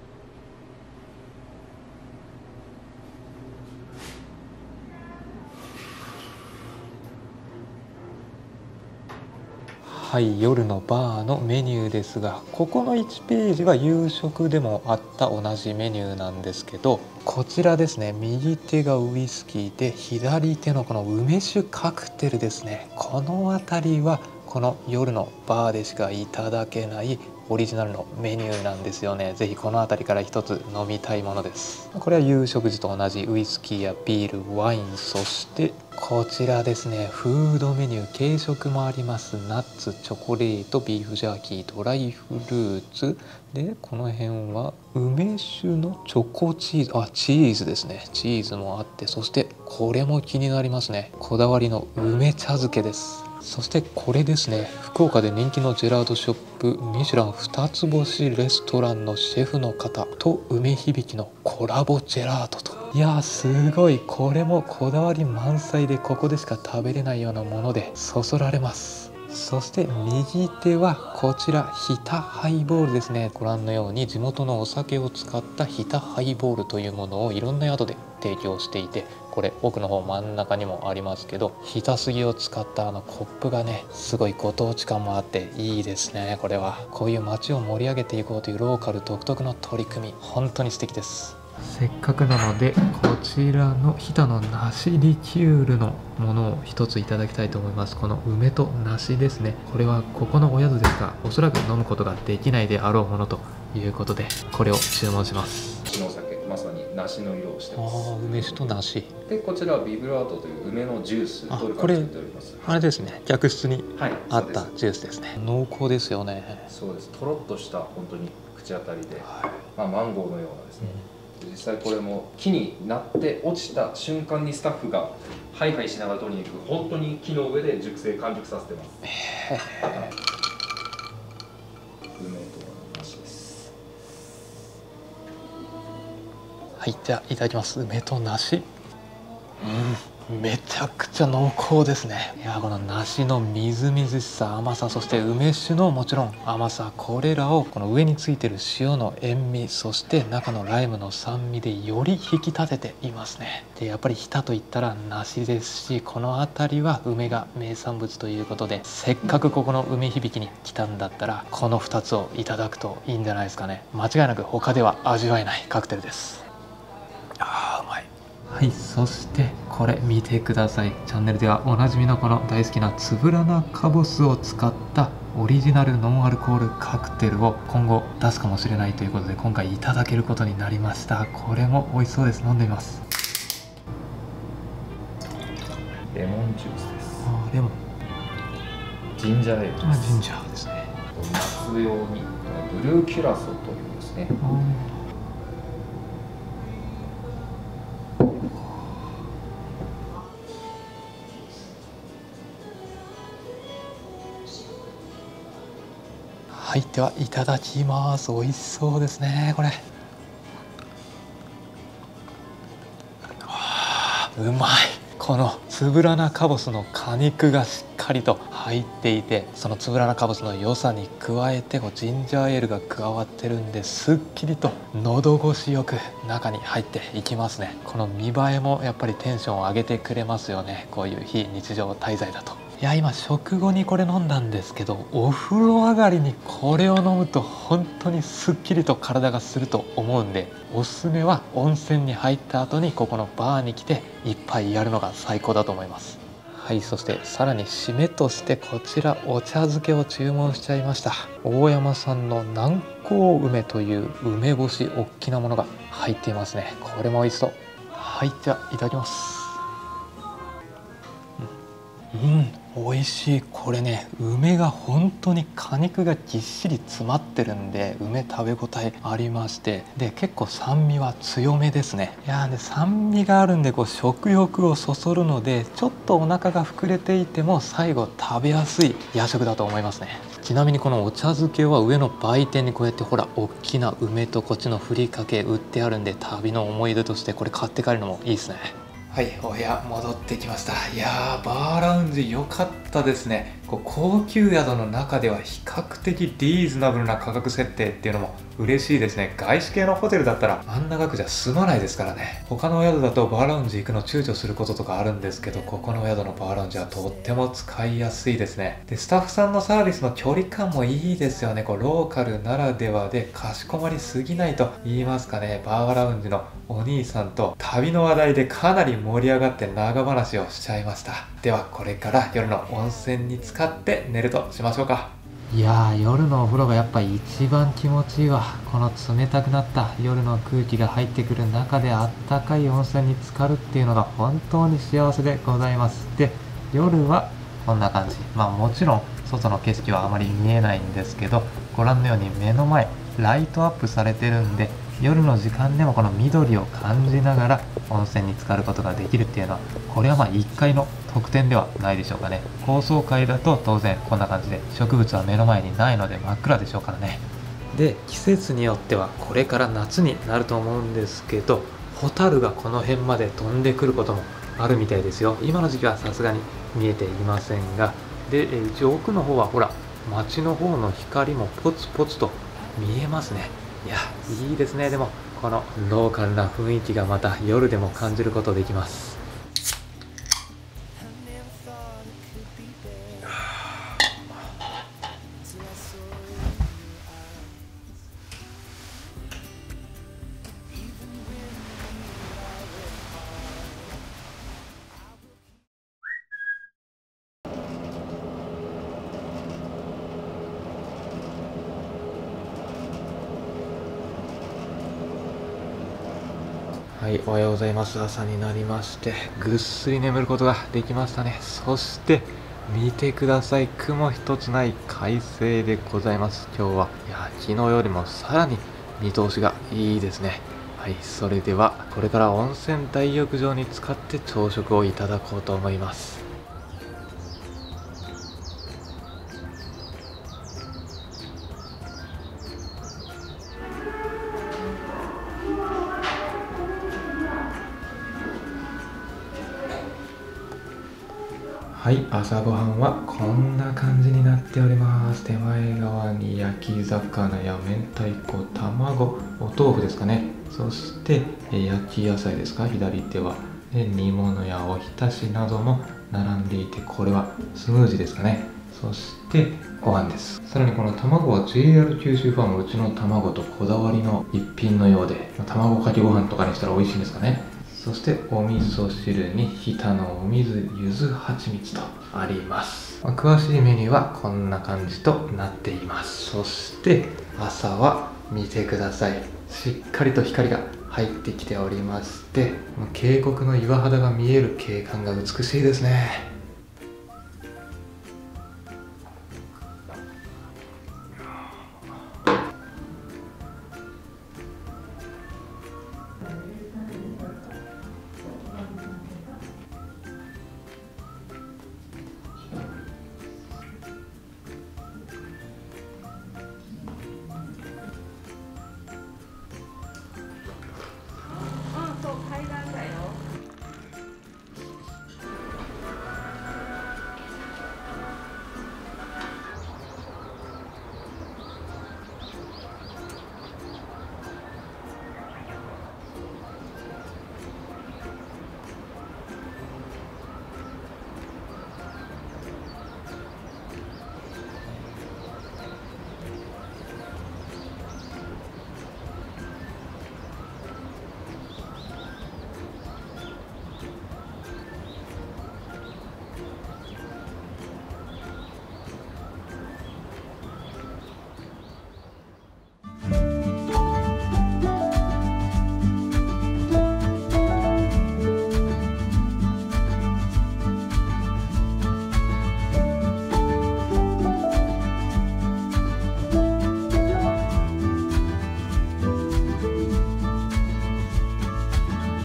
はい、夜のバーのメニューですが、ここのいちページは夕食でもあった同じメニューなんですけど、こちらですね、右手がウイスキーで左手のこの梅酒カクテルですね。この辺りはこの夜のバーでしかいただけないオリジナルのメニューなんですよね。ぜひこの辺りから一つ飲みたいものです。これは夕食時と同じウイスキーやビール、ワイン、そしてこちらですね、フードメニュー軽食もあります。ナッツ、チョコレート、ビーフジャーキー、ドライフルーツで、この辺は梅酒のチョコチーズ、あチーズですね。チーズもあって、そしてこれも気になりますね。こだわりの梅茶漬けです。そしてこれですね、福岡で人気のジェラートショップミシュランふたつ星レストランのシェフの方と梅響のコラボジェラートと、いやーすごい、これもこだわり満載でここでしか食べれないようなものでそそられます。そして右手はこちらヒタハイボールですね。ご覧のように地元のお酒を使ったヒタハイボールというものをいろんな宿で提供していて、これ奥の方真ん中にもありますけど、ヒタ杉を使ったあのコップがね、すごいご当地感もあっていいですね。これはこういう街を盛り上げていこうというローカル独特の取り組み、本当に素敵です。せっかくなのでこちらの日田の梨リキュールのものを一ついただきたいと思います。この梅と梨ですね。これはここのお宿ですがおそらく飲むことができないであろうものということで、これを注文します。 うちのお酒まさに梨の色をしてます。 ああ、梅酒と梨でこちらはビブラートという梅のジュースという感じでおります。 あれですね、客室にあったはい、 ジュースですね。濃厚ですよね。 そうです。とろっとした本当に口当たりで、 はい、 まあ、マンゴーのようなですね、うん、実際これも木になって落ちた瞬間にスタッフがハイハイしながら取りに行く、本当に木の上で熟成完熟させてます。 へー、 梅と梨です。 はい、じゃあいただきます。梅と梨、うん、めちゃくちゃ濃厚ですね。いや、この梨のみずみずしさ、甘さ、そして梅酒のもちろん甘さ、これらをこの上についてる塩の塩味、そして中のライムの酸味でより引き立てていますね。でやっぱり日田といったら梨ですし、この辺りは梅が名産物ということで、せっかくここの梅響に来たんだったらこのふたつをいただくといいんじゃないですかね。間違いなく他では味わえないカクテルです。あーうまい。はい、そしてこれ見てください。チャンネルではおなじみのこの大好きなつぶらなかぼすを使ったオリジナルノンアルコールカクテルを今後出すかもしれないということで、今回いただけることになりました。これも美味しそうです。飲んでみます。 レモンジュースです。 あーレモン、 ジンジャーエールです。 あジンジャーですね。 夏用にブルーキュラソというですね、 はい、ではいただきます。美味しそうですね、これ。あーうまい。このつぶらなかぼすの果肉がしっかりと入っていて、そのつぶらなかぼすの良さに加えてこうジンジャーエールが加わってるんで、すっきりと喉越しよく中に入っていきますね。この見栄えもやっぱりテンションを上げてくれますよね。こういう非日常滞在だと。いいや今食後にこれ飲んだんですけど、お風呂上がりにこれを飲むと本当にすっきりと体がすると思うんで、おすすめは温泉に入った後にここのバーに来て一杯やるのが最高だと思います。はい、そしてさらに締めとしてこちらお茶漬けを注文しちゃいました。大山産の南高梅という梅干し大きなものが入っていますね。これも美味しそう。はい、じゃあいただきます。うん、美味しい。これね、梅が本当に果肉がぎっしり詰まってるんで、梅食べ応えありまして、で結構酸味は強めですね。いやー、で酸味があるんでこう食欲をそそるので、ちょっとお腹が膨れていても最後食べやすい夜食だと思いますね。ちなみにこのお茶漬けは上の売店にこうやってほら大きな梅とこっちのふりかけ売ってあるんで、旅の思い出としてこれ買って帰るのもいいですね。はい、お部屋戻ってきました。いやー、バーラウンジ良かったですね。こう高級宿の中では比較的リーズナブルな価格設定っていうのも嬉しいですね。外資系のホテルだったらあんな額じゃ済まないですからね。他の宿だとバーラウンジ行くの躊躇することとかあるんですけど、ここの宿のバーラウンジはとっても使いやすいですね。でスタッフさんのサービスの距離感もいいですよね。こうローカルならではでかしこまりすぎないと言いますかね。バーラウンジのお兄さんと旅の話題でかなり盛り上がって長話をしちゃいました。ではこれから夜の温泉に浸かって寝るとしましょうか。いやー、夜のお風呂がやっぱ一番気持ちいいわ。この冷たくなった夜の空気が入ってくる中であったかい温泉に浸かるっていうのが本当に幸せでございます。で夜はこんな感じ。まあもちろん外の景色はあまり見えないんですけど、ご覧のように目の前ライトアップされてるんで、夜の時間でもこの緑を感じながら温泉に浸かることができるっていうのは、これはまあいっかいの特典ではないでしょうかね。高層階だと当然こんな感じで植物は目の前にないので真っ暗でしょうからね。で季節によってはこれから夏になると思うんですけど、ホタルがこの辺まで飛んでくることもあるみたいですよ。今の時期はさすがに見えていませんが、で一応奥の方はほら街の方の光もポツポツと見えますね。いやいいですね。でもこのローカルな雰囲気がまた夜でも感じることできます。はい、おはようございます。朝になりまして、ぐっすり眠ることができましたね。そして見てください、雲一つない快晴でございます。今日はいや昨日よりもさらに見通しがいいですね。はい、それではこれから温泉大浴場に使って朝食をいただこうと思います。はい、朝ごはんはこんな感じになっております。手前側に焼き魚や明太子、卵、お豆腐ですかね。そして焼き野菜ですか、左手は。で煮物やおひたしなども並んでいて、これはスムージーですかね。そしてご飯です。さらにこの卵は ジェイアール 九州ファームうちの卵とこだわりの一品のようで、卵かけご飯とかにしたら美味しいんですかね。そしてお味噌汁に日田のお水、ゆずはちみつとあります。まあ、詳しいメニューはこんな感じとなっています。そして朝は見てください。しっかりと光が入ってきておりまして、渓谷の岩肌が見える景観が美しいですね。